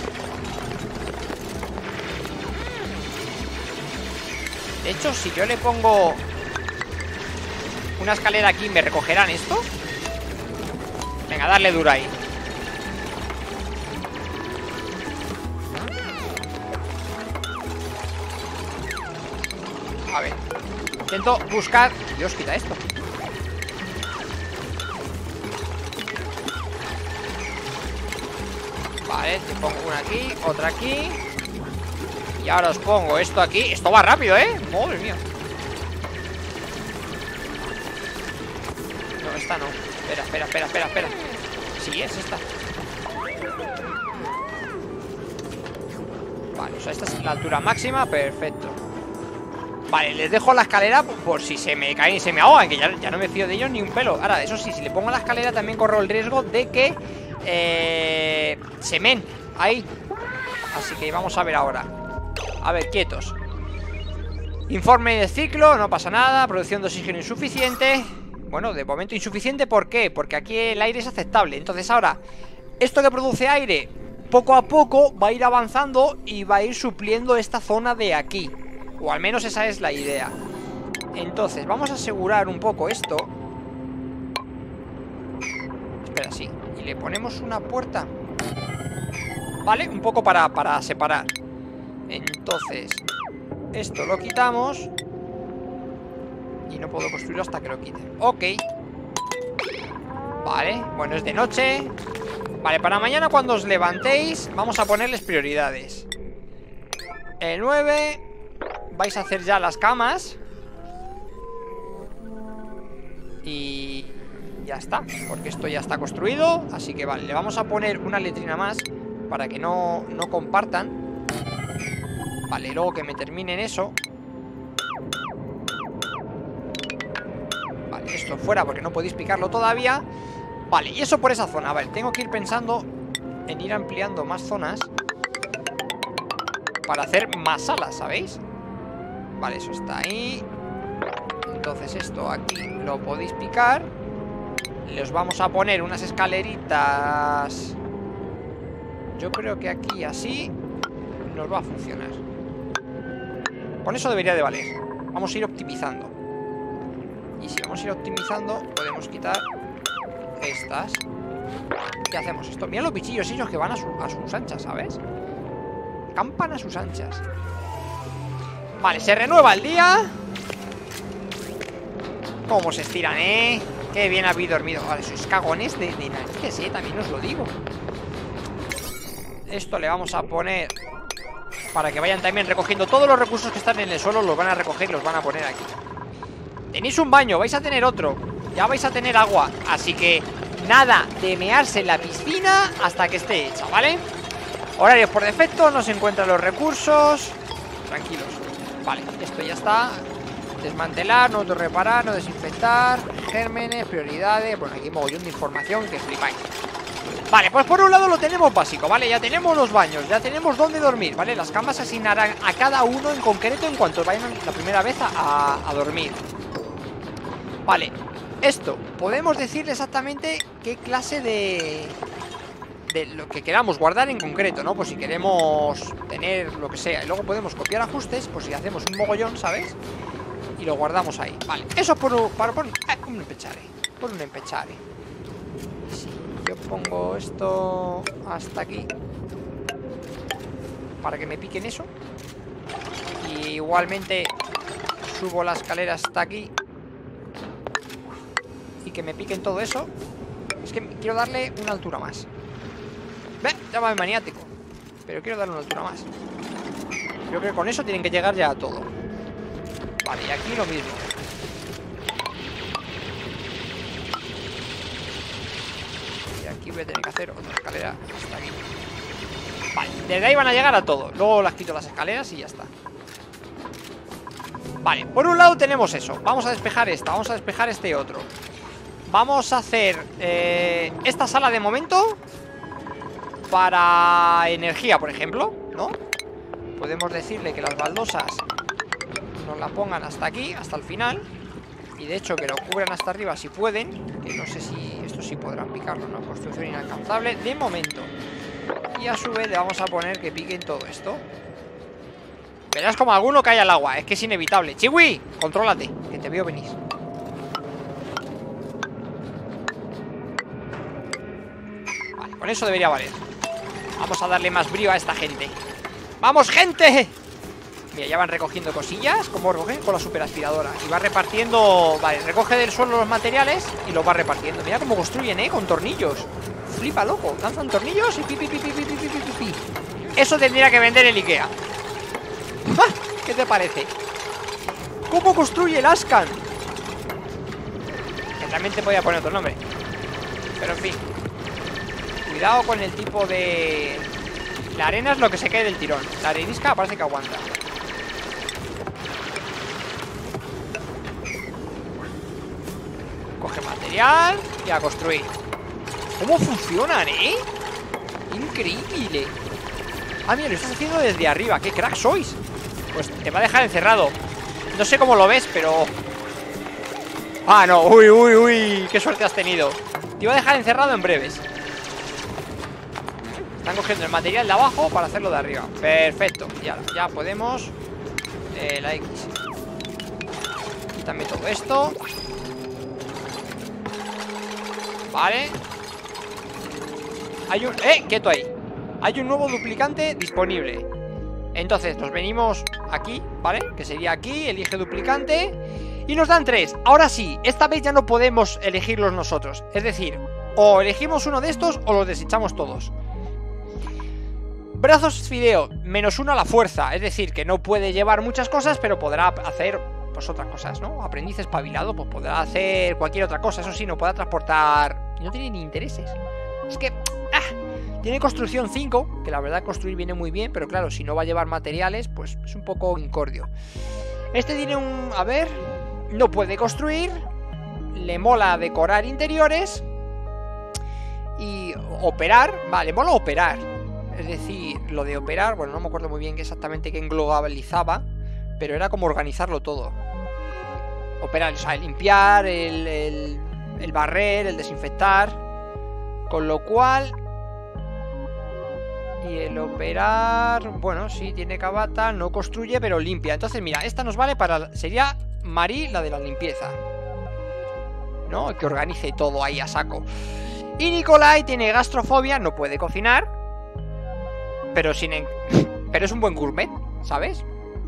De hecho, si yo le pongo una escalera aquí, ¿me recogerán esto? Venga, darle duro ahí. A ver, intento buscar... Dios, quita esto. Vale, te pongo una aquí, otra aquí. Y ahora os pongo esto aquí. Esto va rápido, ¿eh? Madre mía. No, esta no. Espera. Sí, es esta. Vale, o sea, esta es la altura máxima. Perfecto. Vale, les dejo la escalera por si se me caen y se me ahogan, que ya no me fío de ellos ni un pelo. Ahora, eso sí, si le pongo la escalera también corro el riesgo de que se men ahí. Así que vamos a ver ahora. A ver, quietos. Informe de ciclo, no pasa nada. Producción de oxígeno insuficiente. Bueno, de momento insuficiente, ¿por qué? Porque aquí el aire es aceptable. Entonces ahora, esto que produce aire, poco a poco va a ir avanzando y va a ir supliendo esta zona de aquí. O al menos esa es la idea. Entonces, vamos a asegurar un poco esto. Espera, sí. Y le ponemos una puerta. Vale, un poco para separar. Entonces, esto lo quitamos. Y no puedo construirlo hasta que lo quite. Ok. Vale, bueno, es de noche. Vale, para mañana cuando os levantéis vamos a ponerles prioridades. El 9 vais a hacer ya las camas. Y ya está, porque esto ya está construido. Así que vale, le vamos a poner una letrina más para que no compartan. Vale, luego que me terminen eso. Vale, esto fuera porque no podéis picarlo todavía. Vale, y eso por esa zona. Vale, tengo que ir pensando en ir ampliando más zonas para hacer más salas, ¿sabéis? Vale, eso está ahí. Entonces esto aquí lo podéis picar. Les vamos a poner unas escaleritas. Yo creo que aquí así nos va a funcionar. Con eso debería de valer. Vamos a ir optimizando. Y si vamos a ir optimizando, podemos quitar estas. ¿Qué hacemos esto? Mira los bichillos ellos que van a sus anchas, ¿sabes? Campan a sus anchas. Vale, se renueva el día. Cómo se estiran, ¿eh? Qué bien habéis dormido. Vale, sois cagones de narices, también os lo digo. Esto le vamos a poner para que vayan también recogiendo todos los recursos que están en el suelo. Los van a recoger y los van a poner aquí. Tenéis un baño, vais a tener otro. Ya vais a tener agua. Así que nada de mearse en la piscina hasta que esté hecha, ¿vale? Horarios por defecto, no se encuentran los recursos. Tranquilos. Vale, esto ya está. Desmantelar, no reparar, no desinfectar. Gérmenes, prioridades. Bueno, aquí hay mogollón de información que flipáis. Vale, pues por un lado lo tenemos básico, ¿vale? Ya tenemos los baños, ya tenemos dónde dormir, ¿vale? Las camas se asignarán a cada uno en concreto en cuanto vayan la primera vez a dormir. Vale, esto, podemos decirle exactamente qué clase de lo que queramos guardar en concreto, ¿no? Pues si queremos tener lo que sea. Y luego podemos copiar ajustes, pues si hacemos un mogollón, ¿sabes? Y lo guardamos ahí, vale. Eso por un empechare. Por un empechare. Si yo pongo esto hasta aquí para que me piquen eso. Y igualmente subo la escalera hasta aquí y que me piquen todo eso. Es que quiero darle una altura más. Ve, llámame maniático, pero quiero darle una altura más. Yo creo que con eso tienen que llegar ya a todo. Vale, y aquí lo mismo. Y aquí voy a tener que hacer otra escalera hasta aquí. Vale, desde ahí van a llegar a todo. Luego las quito las escaleras y ya está. Vale, por un lado tenemos eso. Vamos a despejar esta, vamos a despejar este otro. Vamos a hacer esta sala de momento para energía, por ejemplo, ¿no? Podemos decirle que las baldosas nos la pongan hasta aquí, hasta el final. Y de hecho que lo cubran hasta arriba si pueden. Que no sé si esto sí podrán picarlo, ¿no? Construcción inalcanzable de momento. Y a su vez le vamos a poner que piquen todo esto. Verás como alguno cae al agua. Es que es inevitable. Chiwi, contrólate, que te veo venir. Vale, con eso debería valer. Vamos a darle más brío a esta gente. ¡Vamos, gente! Mira, ya van recogiendo cosillas. Como recogen con la superaspiradora. Y va repartiendo. Vale, recoge del suelo los materiales y los va repartiendo. Mira cómo construyen, con tornillos. Flipa, loco. Lanzan tornillos y pi, pi, pi, pi, pi, pi, pi, pi, pi. Eso tendría que vender el Ikea. ¿Qué te parece? ¿Cómo construye el Ascan? Que también te podía poner otro nombre. Pero en fin. Cuidado con el tipo de... La arena es lo que se cae del tirón. La arenisca parece que aguanta. Coge material y a construir. ¿Cómo funcionan, Increíble. Ah, mira, lo estás haciendo desde arriba. ¡Qué crack sois! Pues te va a dejar encerrado. No sé cómo lo ves, pero... Ah, no, uy, uy, uy. Qué suerte has tenido. Te iba a dejar encerrado en breves. Están cogiendo el material de abajo para hacerlo de arriba. Perfecto, ya podemos. La X. Quítame todo esto. Vale. Hay un... quieto ahí. Hay un nuevo duplicante disponible. Entonces nos venimos aquí, ¿vale? Que sería aquí, elige duplicante. Y nos dan 3. Ahora sí, esta vez ya no podemos elegirlos nosotros. Es decir, o elegimos uno de estos o los desechamos todos. Brazos fideo, -1 a la fuerza. Es decir, que no puede llevar muchas cosas, pero podrá hacer pues otras cosas, ¿no? Aprendiz espabilado, pues podrá hacer cualquier otra cosa. Eso sí, no podrá transportar. No tiene ni intereses. Es que... tiene construcción 5, que la verdad construir viene muy bien, pero claro, si no va a llevar materiales, pues es un poco incordio. Este tiene un... a ver... no puede construir. Le mola decorar interiores. Y operar, vale, mola operar. Es decir, lo de operar, bueno, no me acuerdo muy bien exactamente qué englobalizaba, pero era como organizarlo todo. Operar, o sea, el limpiar, el barrer, el desinfectar. Con lo cual... y el operar... bueno, sí, tiene cabata, no construye, pero limpia. Entonces, mira, esta nos vale para... sería Marí, la de la limpieza, ¿no? Que organice todo ahí a saco. Y Nikolai tiene gastrofobia, no puede cocinar, pero pero es un buen gourmet, ¿sabes?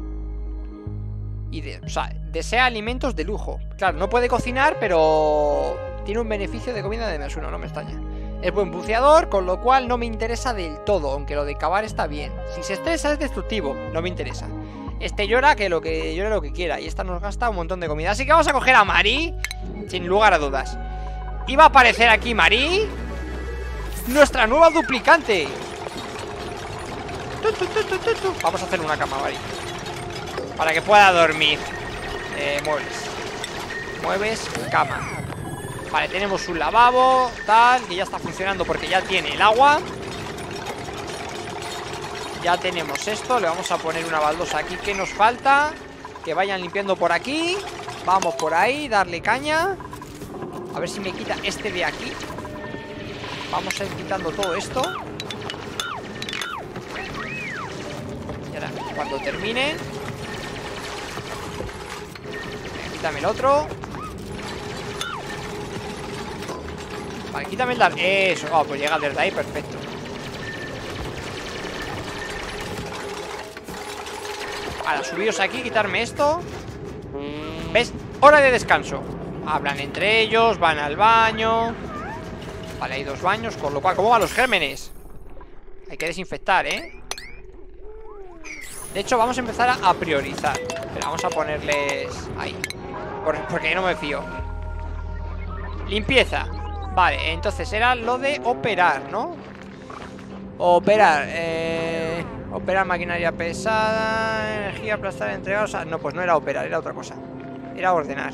Y o sea, desea alimentos de lujo. Claro, no puede cocinar, pero tiene un beneficio de comida de -1, no me extraña. Es buen buceador, con lo cual no me interesa del todo, aunque lo de cavar está bien. Si se estresa es destructivo, no me interesa. Este llora que llore lo que quiera, y esta nos gasta un montón de comida. Así que vamos a coger a Marí, sin lugar a dudas. Y va a aparecer aquí Marí, nuestra nueva duplicante. Vamos a hacer una cama, Marí, para que pueda dormir. Mueves, cama. Vale, tenemos un lavabo, tal, que ya está funcionando porque ya tiene el agua. Ya tenemos esto, le vamos a poner una baldosa aquí que nos falta. Que vayan limpiando por aquí. Vamos por ahí, darle caña. A ver si me quita este de aquí. Vamos a ir quitando todo esto. Y ahora, cuando termine, quítame el otro. Vale, quítame el dar. Eso, pues llega desde ahí, perfecto. Ahora, subiros aquí, quitarme esto. ¿Ves? Hora de descanso. Hablan entre ellos, van al baño. Vale, hay 2 baños, con lo cual, ¿cómo van los gérmenes? Hay que desinfectar, ¿eh? De hecho, vamos a empezar a priorizar. Pero vamos a ponerles ahí, porque no me fío. Limpieza. Vale, entonces era lo de operar, ¿no? Operar, operar maquinaria pesada, energía, aplastar, entregar, o sea, no, pues no era operar, era otra cosa. Era ordenar.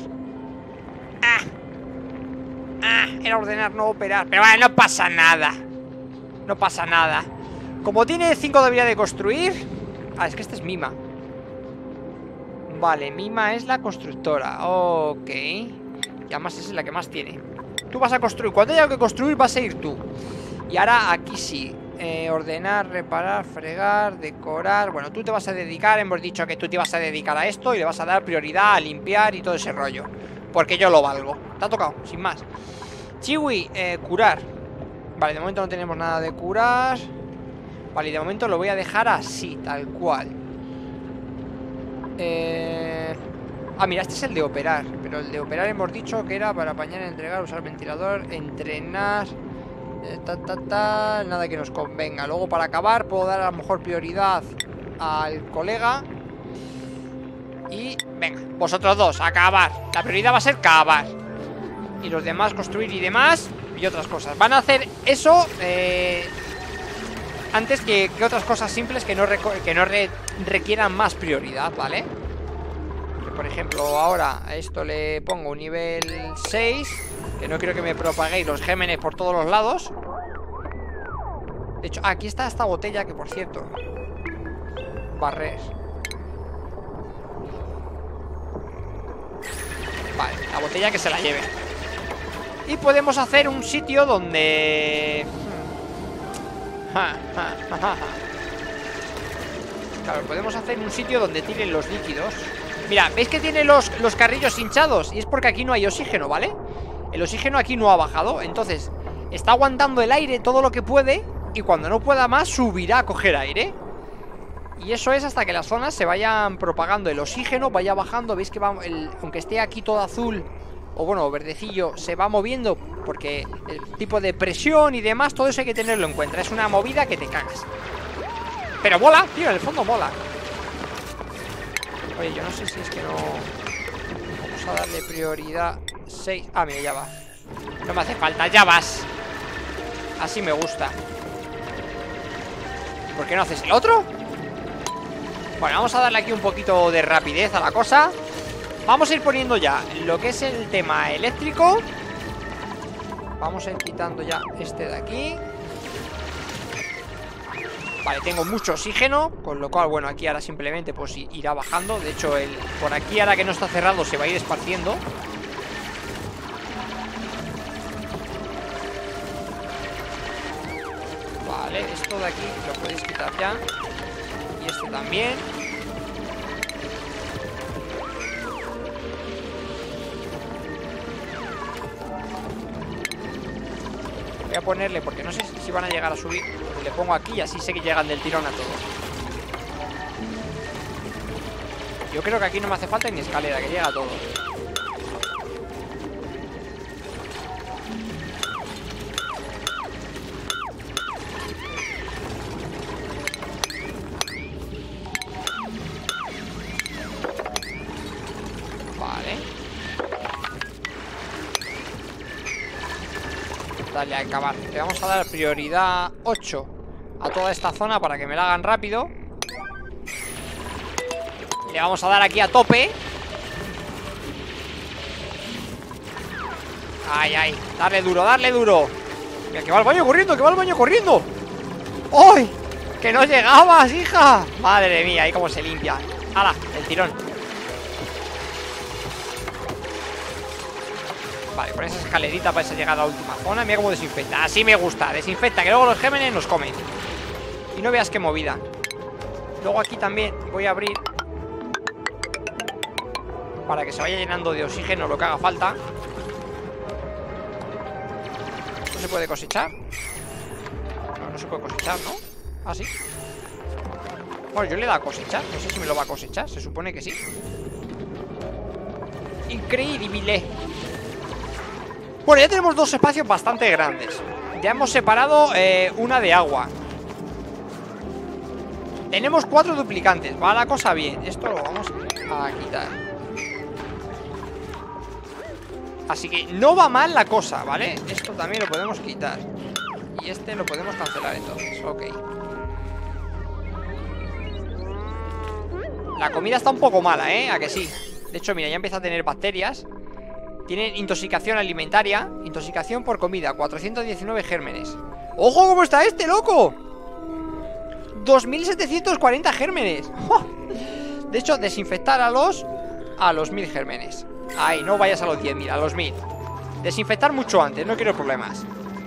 Era ordenar, no operar. Pero bueno, no pasa nada. No pasa nada. Como tiene 5 de habilidad de construir. Es que este es Mima. Vale, Mima es la constructora. Ok. Y además es la que más tiene. Tú vas a construir, cuando haya que construir vas a ir tú. Y ahora aquí sí. Ordenar, reparar, fregar, decorar. Bueno, tú te vas a dedicar, hemos dicho que tú te vas a dedicar a esto. Y le vas a dar prioridad a limpiar y todo ese rollo, porque yo lo valgo. Te ha tocado, sin más. Chiwi, curar. Vale, de momento no tenemos nada de curar. Vale, y de momento lo voy a dejar así, tal cual. Mira, este es el de operar. Pero el de operar hemos dicho que era para apañar, entregar, usar ventilador, entrenar, nada que nos convenga. Luego para acabar puedo dar a lo mejor prioridad al colega. Y venga, vosotros dos, a acabar. La prioridad va a ser cavar. Y los demás construir y demás. Y otras cosas. Van a hacer eso antes que otras cosas simples que no requieran más prioridad, ¿vale? Por ejemplo, ahora a esto le pongo un nivel 6. Que no quiero que me propaguéis los gérmenes por todos los lados. De hecho, aquí está esta botella que, por cierto, barrer. Vale, la botella que se la lleve. Y podemos hacer un sitio donde... Claro, podemos hacer un sitio donde tiren los líquidos. Mira, ¿veis que tiene los carrillos hinchados? Y es porque aquí no hay oxígeno, ¿vale? El oxígeno aquí no ha bajado. Entonces, está aguantando el aire todo lo que puede. Y cuando no pueda más, subirá a coger aire. Y eso es hasta que las zonas se vayan propagando. El oxígeno vaya bajando. Veis que va, aunque esté aquí todo azul, o bueno, verdecillo, se va moviendo, porque el tipo de presión y demás, todo eso hay que tenerlo en cuenta. Es una movida que te cagas. Pero mola, tío, en el fondo mola. Oye, yo no sé si es que no... Vamos a darle prioridad 6. Ah, mira, ya va. No me hace falta, ya vas. Así me gusta. ¿Por qué no haces el otro? Bueno, vamos a darle aquí un poquito de rapidez a la cosa. Vamos a ir poniendo ya lo que es el tema eléctrico. Vamos a ir quitando ya este de aquí. Vale, tengo mucho oxígeno, con lo cual, bueno, aquí ahora simplemente pues irá bajando. De hecho, por aquí ahora que no está cerrado se va a ir esparciendo. Vale, esto de aquí lo podéis quitar ya. Y este también. Voy a ponerle, porque no sé si van a llegar a subir. Le pongo aquí y así sé que llegan del tirón a todo. Yo creo que aquí no me hace falta ni escalera, que llega a todo. Dale a acabar. Le vamos a dar prioridad 8 a toda esta zona para que me la hagan rápido. Le vamos a dar aquí a tope. Ay, ay, darle duro, darle duro. Mira, que va al baño corriendo, que va al baño corriendo. ¡Ay! ¡Que no llegabas, hija! Madre mía, ahí cómo se limpia. ¡Hala! El tirón. Vale, con esa escalerita para llegar a la última zona. Mira cómo desinfecta, así me gusta. Desinfecta, que luego los gérmenes nos comen. Y no veas qué movida. Luego aquí también voy a abrir para que se vaya llenando de oxígeno lo que haga falta. ¿Esto se puede cosechar? No, no se puede cosechar, ¿no? Ah, sí. Bueno, yo le he dado a cosechar. No sé si me lo va a cosechar, se supone que sí. Increíble. Bueno, ya tenemos dos espacios bastante grandes. Ya hemos separado una de agua. Tenemos 4 duplicantes. Va la cosa bien. Esto lo vamos a quitar. Así que no va mal la cosa, ¿vale? Esto también lo podemos quitar. Y este lo podemos cancelar entonces. Ok. La comida está un poco mala, ¿eh? ¿A que sí? De hecho, mira, ya empieza a tener bacterias. Tienen intoxicación alimentaria. Intoxicación por comida, 419 gérmenes. ¡Ojo cómo está este, loco! 2740 gérmenes. ¡Oh! De hecho, desinfectar a los 1000 gérmenes. Ahí, no vayas a los 10.000, a los 1000. Desinfectar mucho antes, no quiero problemas.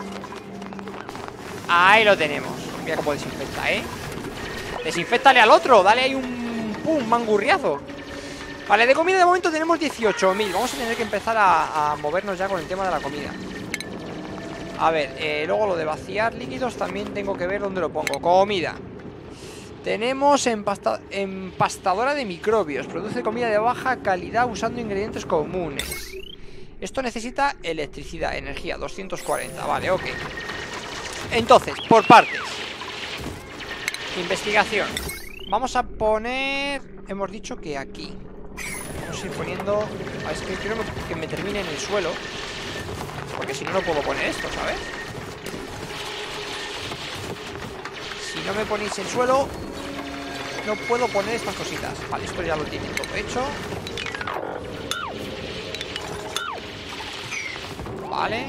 Ahí lo tenemos. Mira cómo desinfecta, ¿eh? Desinféctale al otro, dale ahí un pum, mangurriazo. Vale, de comida de momento tenemos 18.000. Vamos a tener que empezar a movernos ya con el tema de la comida. A ver, luego lo de vaciar líquidos también tengo que ver dónde lo pongo. Comida. Tenemos empastadora de microbios. Produce comida de baja calidad usando ingredientes comunes. Esto necesita electricidad, energía, 240. Vale, ok. Entonces, por partes. Investigación. Vamos a poner... Hemos dicho que aquí. Vamos a ir poniendo... Es que quiero que me termine en el suelo, porque si no, no puedo poner esto, ¿sabes? Si no me ponéis el suelo, no puedo poner estas cositas. Vale, esto ya lo tiene todo hecho. Vale.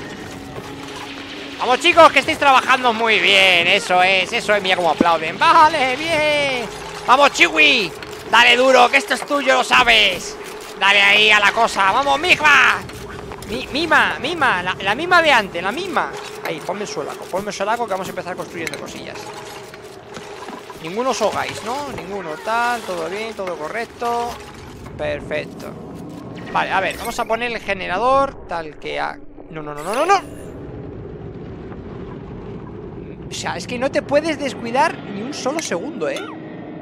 Vamos, chicos, que estáis trabajando muy bien. Eso es, mira cómo aplauden. Vale, bien. Vamos, Chiwi. Dale duro, que esto es tuyo, lo sabes. Dale ahí a la cosa. Vamos, Mima. Mima, la misma de antes, la misma. Ahí, ponme el suelaco que vamos a empezar construyendo cosillas. Ninguno os ahogáis, ¿no? Ninguno tal, todo bien, todo correcto. Perfecto. Vale, a ver, vamos a poner el generador tal que a... No. O sea, es que no te puedes descuidar ni un solo segundo, ¿eh?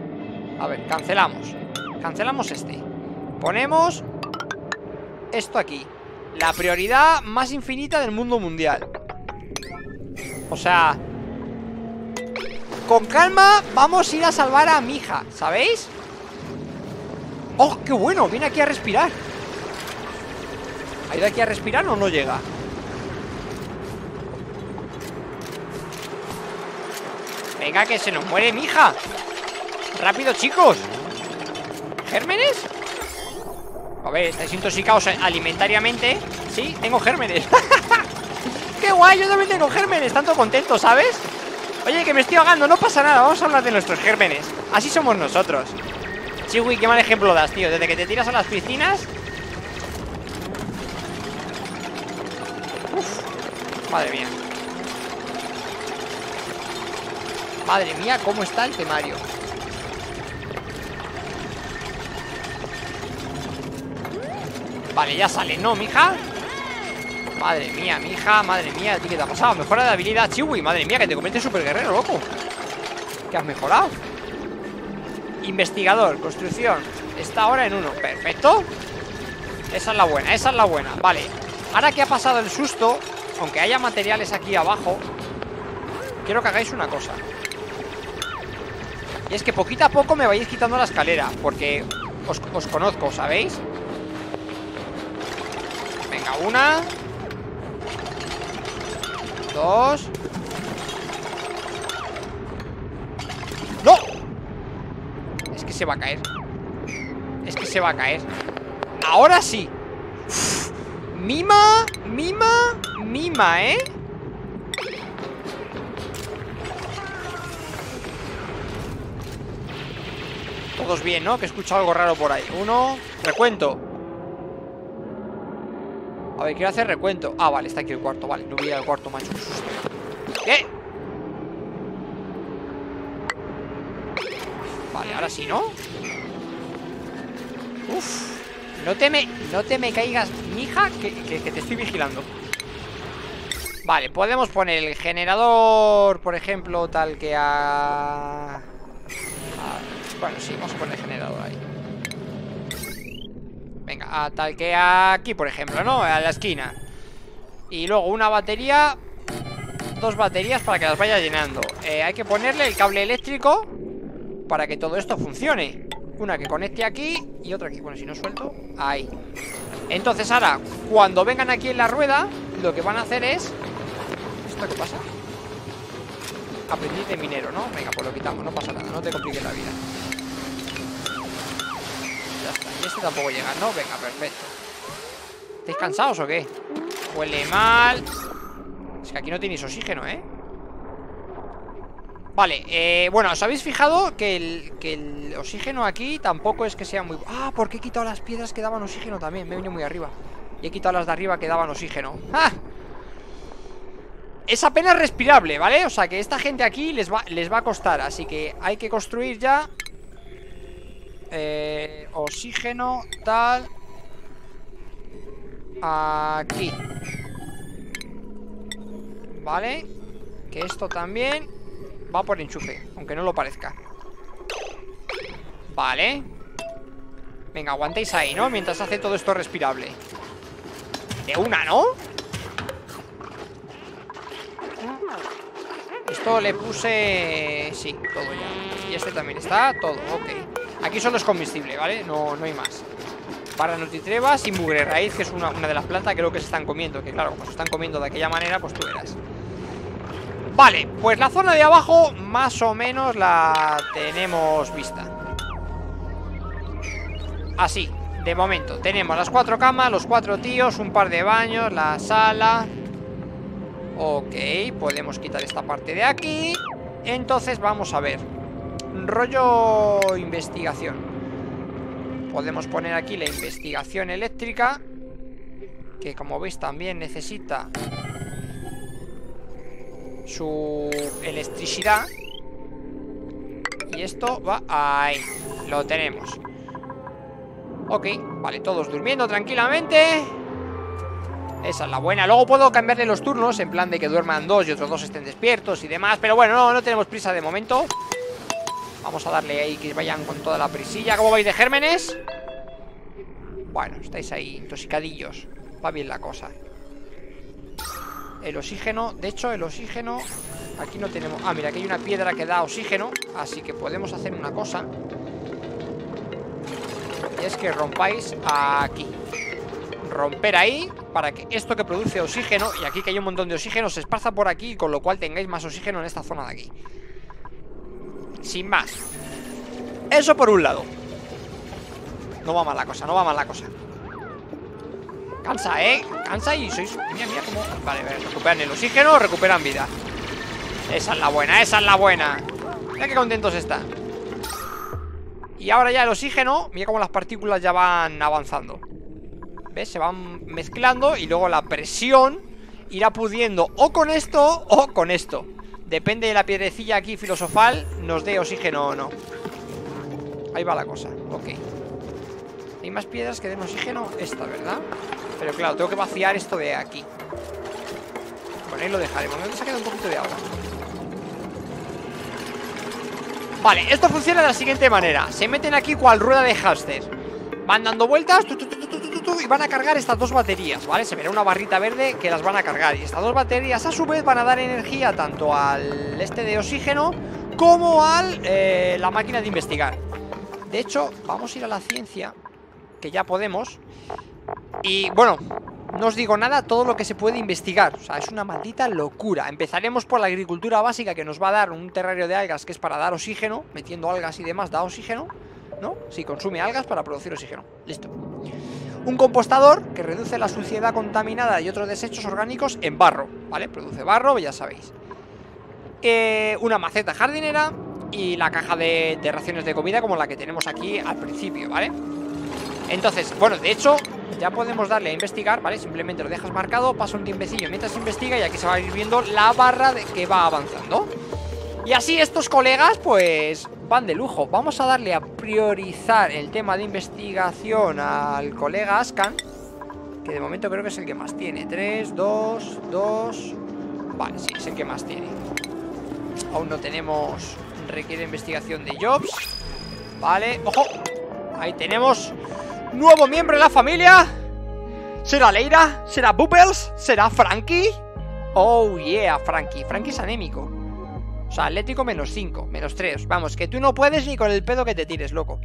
A ver, cancelamos. Cancelamos este. Ponemos esto aquí. La prioridad más infinita del mundo mundial. O sea, con calma vamos a ir a salvar a mi hija, ¿sabéis? ¡Oh, qué bueno! Viene aquí a respirar. ¿Ha ido aquí a respirar o no llega? Venga, que se nos muere mi hija. ¡Rápido, chicos! ¿Gérmenes? A ver, estáis intoxicados alimentariamente. Sí, tengo gérmenes. ¡Qué guay! Yo también tengo gérmenes. Tanto contento, ¿sabes? Oye, que me estoy ahogando, no pasa nada. Vamos a hablar de nuestros gérmenes. Así somos nosotros. Chiwi, qué mal ejemplo das, tío. Desde que te tiras a las piscinas. Uf, madre mía. Madre mía, cómo está el temario. Vale, ya sale, ¿no, mija? Madre mía, mija, madre mía. ¿A ti qué te ha pasado? Mejora de habilidad, Chiwi. Madre mía, que te conviertes en super guerrero, loco. ¿Qué has mejorado? Investigador, construcción. Está ahora en 1, perfecto. Esa es la buena, esa es la buena. Vale, ahora que ha pasado el susto, aunque haya materiales aquí abajo, quiero que hagáis una cosa. Y es que poquito a poco me vayáis quitando la escalera, porque os conozco, ¿sabéis? Venga, 1, 2. ¡No! Es que se va a caer. Es que se va a caer. Ahora sí. Uf. Mima, mima, mima, ¿eh? Todos bien, ¿no? Que he escuchado algo raro por ahí. 1, recuento. A ver, quiero hacer recuento. Ah, vale, está aquí el cuarto, vale. No voy a ir al cuarto, macho. ¿Qué? Vale, ahora sí, ¿no? Uf. No te me caigas, mija, que te estoy vigilando. Vale, podemos poner el generador, por ejemplo, tal que a... Bueno, sí, vamos a poner el generador ahí. Venga, a tal que aquí, por ejemplo, ¿no? A la esquina. Y luego una batería, 2 baterías para que las vaya llenando. Hay que ponerle el cable eléctrico para que todo esto funcione. Una que conecte aquí y otra aquí. Bueno, si no suelto, ahí. Entonces ahora, cuando vengan aquí en la rueda, lo que van a hacer es... ¿Esto qué pasa? Aprendiz de minero, ¿no? Venga, pues lo quitamos, no pasa nada, no te compliques la vida. Ya está, y este tampoco llega, ¿no? Venga, perfecto. ¿Estáis cansados o qué? Huele mal. Es que aquí no tenéis oxígeno, ¿eh? Vale, bueno, ¿os habéis fijado que el oxígeno aquí tampoco es que sea muy... Ah, porque he quitado las piedras que daban oxígeno también. Me he venido muy arriba y he quitado las de arriba que daban oxígeno. ¡Ah! Es apenas respirable, ¿vale? O sea que esta gente aquí les va a costar. Así que hay que construir ya oxígeno, tal. Aquí. Vale. Que esto también va por enchufe, aunque no lo parezca. Vale. Venga, aguantéis ahí, ¿no? Mientras hace todo esto respirable. De una, ¿no? Esto le puse... Sí, todo ya. Y este también está, todo, ok. Aquí solo es combustible, ¿vale? No hay más. Para nutritrevas y mugre raíz, que es una de las plantas que creo que se están comiendo. Que claro, como se están comiendo de aquella manera, pues tú verás. Vale, pues la zona de abajo más o menos la tenemos vista. Así, de momento. Tenemos las 4 camas, los 4 tíos, un par de baños, la sala. Ok, podemos quitar esta parte de aquí. Entonces vamos a ver. Rollo investigación. Podemos poner aquí la investigación eléctrica, que como veis también necesita su electricidad. Y esto va ahí. Lo tenemos. Ok, vale, todos durmiendo tranquilamente. Esa es la buena. Luego puedo cambiarle los turnos, en plan de que duerman 2 y otros 2 estén despiertos y demás. Pero bueno, no tenemos prisa de momento. Vamos a darle ahí que vayan con toda la prisilla. ¿Cómo vais de gérmenes? Bueno, estáis ahí, intoxicadillos. Va bien la cosa. El oxígeno, de hecho el oxígeno aquí no tenemos... Ah, mira, aquí hay una piedra que da oxígeno. Así que podemos hacer una cosa. Y es que rompáis aquí. Romper ahí para que esto que produce oxígeno, y aquí que hay un montón de oxígeno, se esparza por aquí, con lo cual tengáis más oxígeno en esta zona de aquí. Sin más. Eso por un lado. No va mal la cosa, no va mal la cosa. Cansa, cansa y sois... Mira, mira cómo... Vale, recuperan el oxígeno, recuperan vida. Esa es la buena, esa es la buena. Mira qué contentos están. Y ahora ya el oxígeno, mira cómo las partículas ya van avanzando. ¿Ves? Se van mezclando y luego la presión irá pudiendo o con esto o con esto. Depende de la piedrecilla aquí filosofal, nos dé oxígeno o no. Ahí va la cosa, ok. Hay más piedras que den oxígeno, esta, ¿verdad? Pero claro, tengo que vaciar esto de aquí. Bueno, ahí lo dejaremos. Me ha quedado un poquito de agua. Vale, esto funciona de la siguiente manera. Se meten aquí cual rueda de hámster. Van dando vueltas y van a cargar estas dos baterías, ¿vale? Se verá una barrita verde que las van a cargar. Y estas dos baterías a su vez van a dar energía tanto al este de oxígeno como al la máquina de investigar. De hecho, vamos a ir a la ciencia, que ya podemos. Y bueno, no os digo nada, todo lo que se puede investigar. O sea, es una maldita locura. Empezaremos por la agricultura básica, que nos va a dar un terrario de algas, que es para dar oxígeno. Metiendo algas y demás da oxígeno, ¿no? Sí, consume algas para producir oxígeno. Listo. Un compostador que reduce la suciedad contaminada y otros desechos orgánicos en barro, ¿vale? Produce barro, ya sabéis. Una maceta jardinera y la caja de raciones de comida como la que tenemos aquí al principio, ¿vale? Entonces, bueno, de hecho, ya podemos darle a investigar, ¿vale? Simplemente lo dejas marcado, pasa un tiempecillo mientras investiga y aquí se va a ir viendo la barra que va avanzando. Y así estos colegas, pues, van de lujo. Vamos a darle a priorizar el tema de investigación al colega Ascan, que de momento creo que es el que más tiene. 3, 2, 2... Vale, sí, es el que más tiene. Aún no tenemos... Requiere investigación de jobs. Vale, ¡ojo! Ahí tenemos nuevo miembro de la familia. ¿Será Leira? ¿Será Bubbles? ¿Será Frankie? Oh yeah, Frankie. Frankie es anémico. O sea, atlético -5, -3. Vamos, que tú no puedes ni con el pedo que te tires, loco.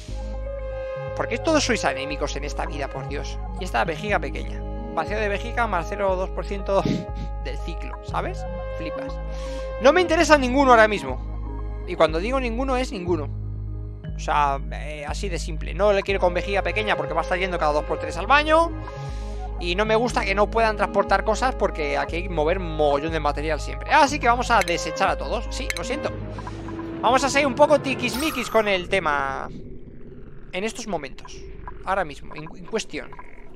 ¿Por qué todos sois anémicos en esta vida, por Dios? Y esta vejiga pequeña. Vacío de vejiga más 0,2% del ciclo, ¿sabes? Flipas. No me interesa ninguno ahora mismo. Y cuando digo ninguno es ninguno. O sea, así de simple. No le quiero con vejiga pequeña porque va a estar yendo cada 2×3 al baño. Y no me gusta que no puedan transportar cosas porque aquí hay que mover mogollón de material siempre. Así que vamos a desechar a todos. Sí, lo siento. Vamos a ser un poco tiquismiquis con el tema en estos momentos. Ahora mismo, en cuestión.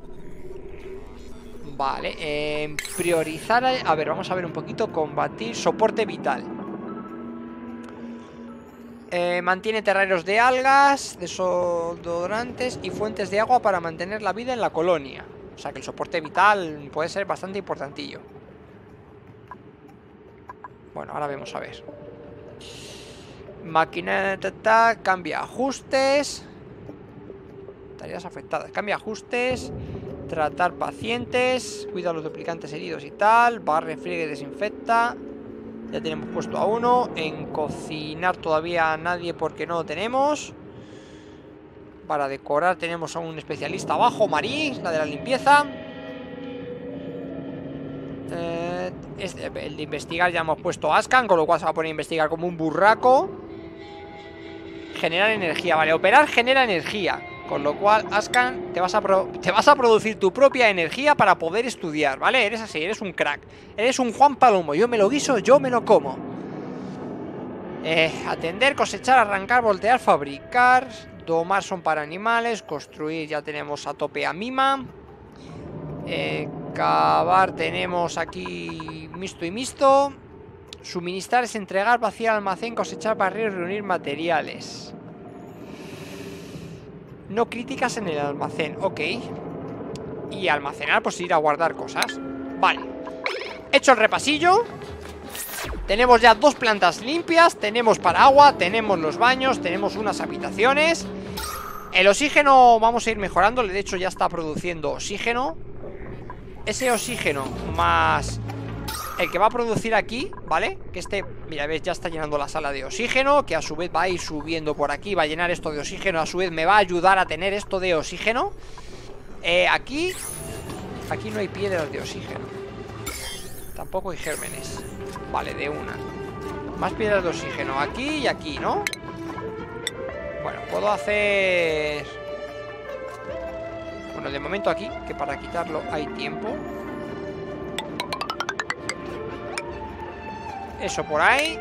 Vale, priorizar... A ver, vamos a ver un poquito. Combatir, soporte vital. Mantiene terrarios de algas, desodorantes y fuentes de agua para mantener la vida en la colonia. O sea que el soporte vital puede ser bastante importantillo. Bueno, ahora vemos a ver. Máquina, cambia ajustes. Tareas afectadas. Cambia ajustes. Tratar pacientes. Cuida a los duplicantes heridos y tal. Barre, friegue, desinfecta. Ya tenemos puesto a uno. En cocinar todavía nadie porque no lo tenemos. Para decorar tenemos a un especialista abajo, Marí, la de la limpieza. El de investigar ya hemos puesto a Ascan, con lo cual se va a poner a investigar como un burraco. Generar energía, vale, operar genera energía. Con lo cual, Ascan, te vas a producir tu propia energía para poder estudiar, ¿vale? Eres así, eres un crack. Eres un Juan Palomo, yo me lo guiso, yo me lo como. Atender, cosechar, arrancar, voltear, fabricar. Domar son para animales. Construir ya tenemos a tope a Mima. Cavar tenemos aquí mixto y mixto. Suministrar es entregar, vaciar almacén, cosechar, barrer, reunir materiales. No críticas en el almacén, ok. Y almacenar, pues ir a guardar cosas. Vale. Hecho el repasillo. Tenemos ya 2 plantas limpias, tenemos para agua, tenemos los baños, tenemos unas habitaciones. El oxígeno vamos a ir mejorándole, de hecho ya está produciendo oxígeno. Ese oxígeno más el que va a producir aquí, ¿vale? Que este, mira, ves, ya está llenando la sala de oxígeno, que a su vez va a ir subiendo por aquí, va a llenar esto de oxígeno, a su vez me va a ayudar a tener esto de oxígeno. Aquí no hay piedras de oxígeno. Tampoco hay gérmenes. Vale, de una. Más piedras de oxígeno aquí y aquí, ¿no? Bueno, puedo hacer... Bueno, de momento aquí, que para quitarlo hay tiempo. Eso por ahí.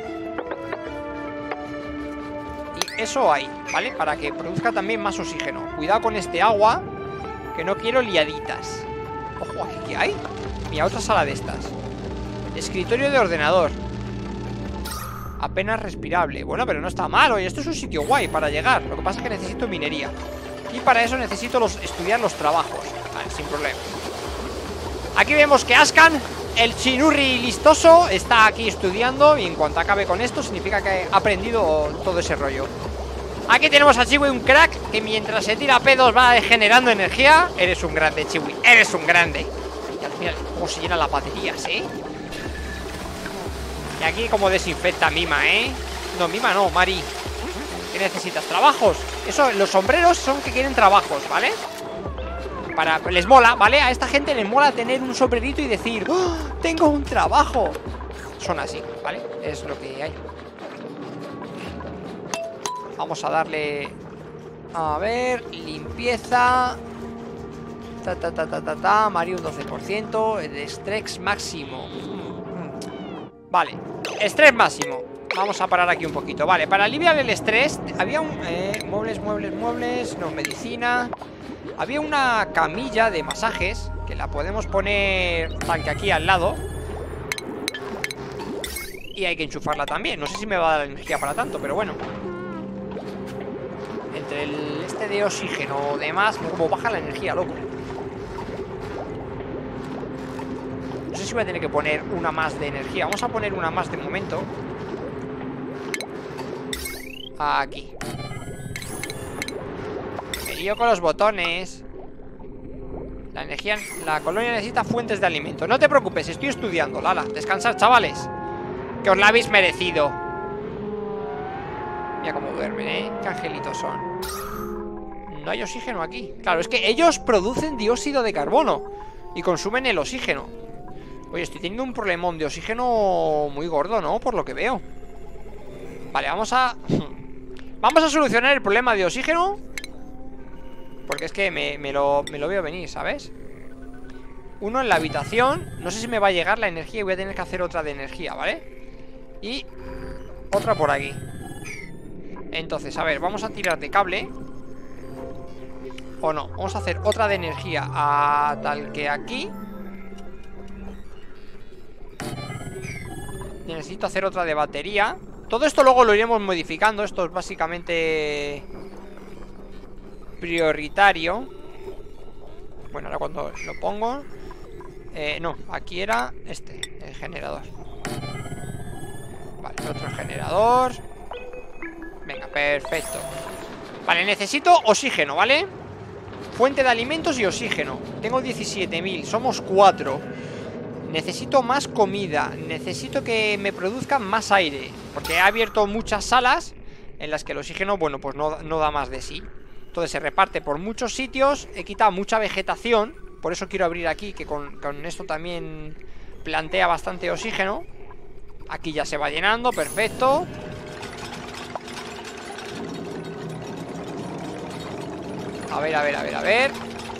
Y eso ahí, ¿vale? Para que produzca también más oxígeno. Cuidado con este agua, que no quiero liaditas. Ojo, ¿aquí qué hay? Mira, otra sala de estas. Escritorio de ordenador. Apenas respirable. Bueno, pero no está mal. Oye, esto es un sitio guay para llegar. Lo que pasa es que necesito minería. Y para eso necesito estudiar los trabajos. Vale, sin problema. Aquí vemos que Ascan, el chinurri listoso, está aquí estudiando. Y en cuanto acabe con esto, significa que ha aprendido todo ese rollo. Aquí tenemos a Chiwi, un crack, que mientras se tira pedos va generando energía. Eres un grande, Chiwi. Eres un grande. Y al final, cómo se llenan las baterías, ¿eh? Y aquí como desinfecta Mima, ¿eh? No, Mima no, Mari. ¿Qué necesitas? ¿Trabajos? Eso, los sombreros son que quieren trabajos, ¿vale? Les mola, ¿vale? A esta gente les mola tener un sombrerito y decir ¡oh, tengo un trabajo! Son así, ¿vale? Es lo que hay. Vamos a darle... A ver, limpieza... Mario un 12%. El estrés máximo. Vale, estrés máximo. Vamos a parar aquí un poquito. Vale, para aliviar el estrés había un... muebles. No, medicina. Había una camilla de masajes que la podemos poner tal que aquí al lado. Y hay que enchufarla también. No sé si me va a dar energía para tanto, pero bueno. Entre el este de oxígeno o demás, como baja la energía, loco. No sé si voy a tener que poner una más de energía. Vamos a poner una más de momento. Aquí. Me lío con los botones. La energía... La colonia necesita fuentes de alimento. No te preocupes, estoy estudiando, Lala. Descansad, chavales. Que os la habéis merecido. Mira cómo duermen, ¿eh? Qué angelitos son. No hay oxígeno aquí. Claro, es que ellos producen dióxido de carbono y consumen el oxígeno. Oye, estoy teniendo un problemón de oxígeno muy gordo, ¿no? Por lo que veo. Vale, vamos a solucionar el problema de oxígeno. Porque es que me lo veo venir, ¿sabes? Uno en la habitación. No sé si me va a llegar la energía y voy a tener que hacer otra de energía, ¿vale? Y otra por aquí. Entonces, a ver, vamos a tirar de cable. O no, vamos a hacer otra de energía a tal que aquí. Necesito hacer otra de batería. Todo esto luego lo iremos modificando. Esto es básicamente prioritario. Bueno, ahora cuando lo pongo no, aquí era el generador. Vale, otro generador. Venga, perfecto. Vale, necesito oxígeno, ¿vale? Fuente de alimentos y oxígeno. Tengo 17.000, somos 4. Necesito más comida. Necesito que me produzcan más aire. Porque he abierto muchas salas en las que el oxígeno, bueno, pues no da más de sí. Entonces se reparte por muchos sitios. He quitado mucha vegetación. Por eso quiero abrir aquí, que con esto también plantea bastante oxígeno. Aquí ya se va llenando, perfecto. A ver.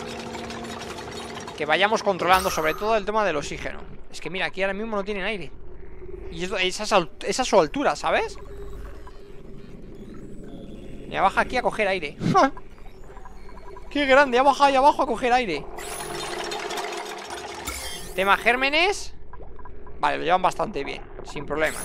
Que vayamos controlando sobre todo el tema del oxígeno. Es que mira, aquí ahora mismo no tienen aire. Y esa es su altura, ¿sabes? Me baja aquí a coger aire. ¡Qué grande! Ha bajado ahí abajo a coger aire. Tema gérmenes. Vale, lo llevan bastante bien, sin problemas.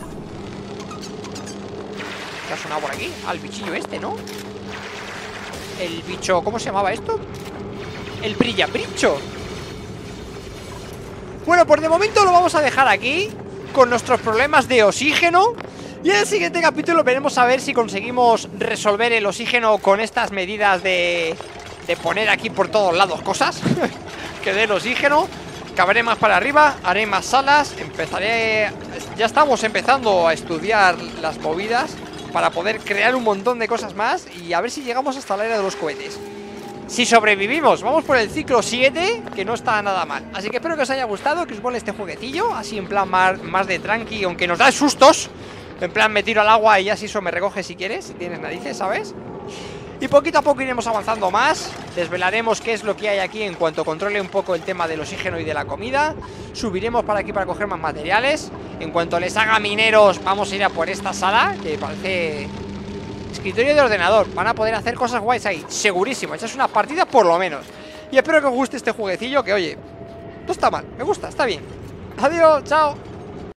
¿Qué ha sonado por aquí? Al bichillo este, ¿no? El bicho, ¿cómo se llamaba esto? El brillabricho. Bueno, por de momento lo vamos a dejar aquí. con nuestros problemas de oxígeno. Y en el siguiente capítulo veremos a ver si conseguimos resolver el oxígeno con estas medidas de poner aquí por todos lados cosas que den oxígeno. Cabré más para arriba, haré más salas, ya estamos empezando a estudiar las movidas para poder crear un montón de cosas más y a ver si llegamos hasta la era de los cohetes. Si sobrevivimos, vamos por el ciclo 7, que no está nada mal. Así que espero que os haya gustado, que os mole este jueguecillo, así en plan más de tranqui, aunque nos da sustos. En plan me tiro al agua y ya si eso me recoge si quieres, si tienes narices, ¿sabes? Y poquito a poco iremos avanzando más. Desvelaremos qué es lo que hay aquí en cuanto controle un poco el tema del oxígeno y de la comida. Subiremos para aquí para coger más materiales. En cuanto les haga mineros, vamos a ir a por esta sala, que parece escritorio de ordenador. Van a poder hacer cosas guays ahí, segurísimo. Echas unas partidas por lo menos. Y espero que os guste este jueguecillo, que oye, no está mal, me gusta, está bien. Adiós, chao.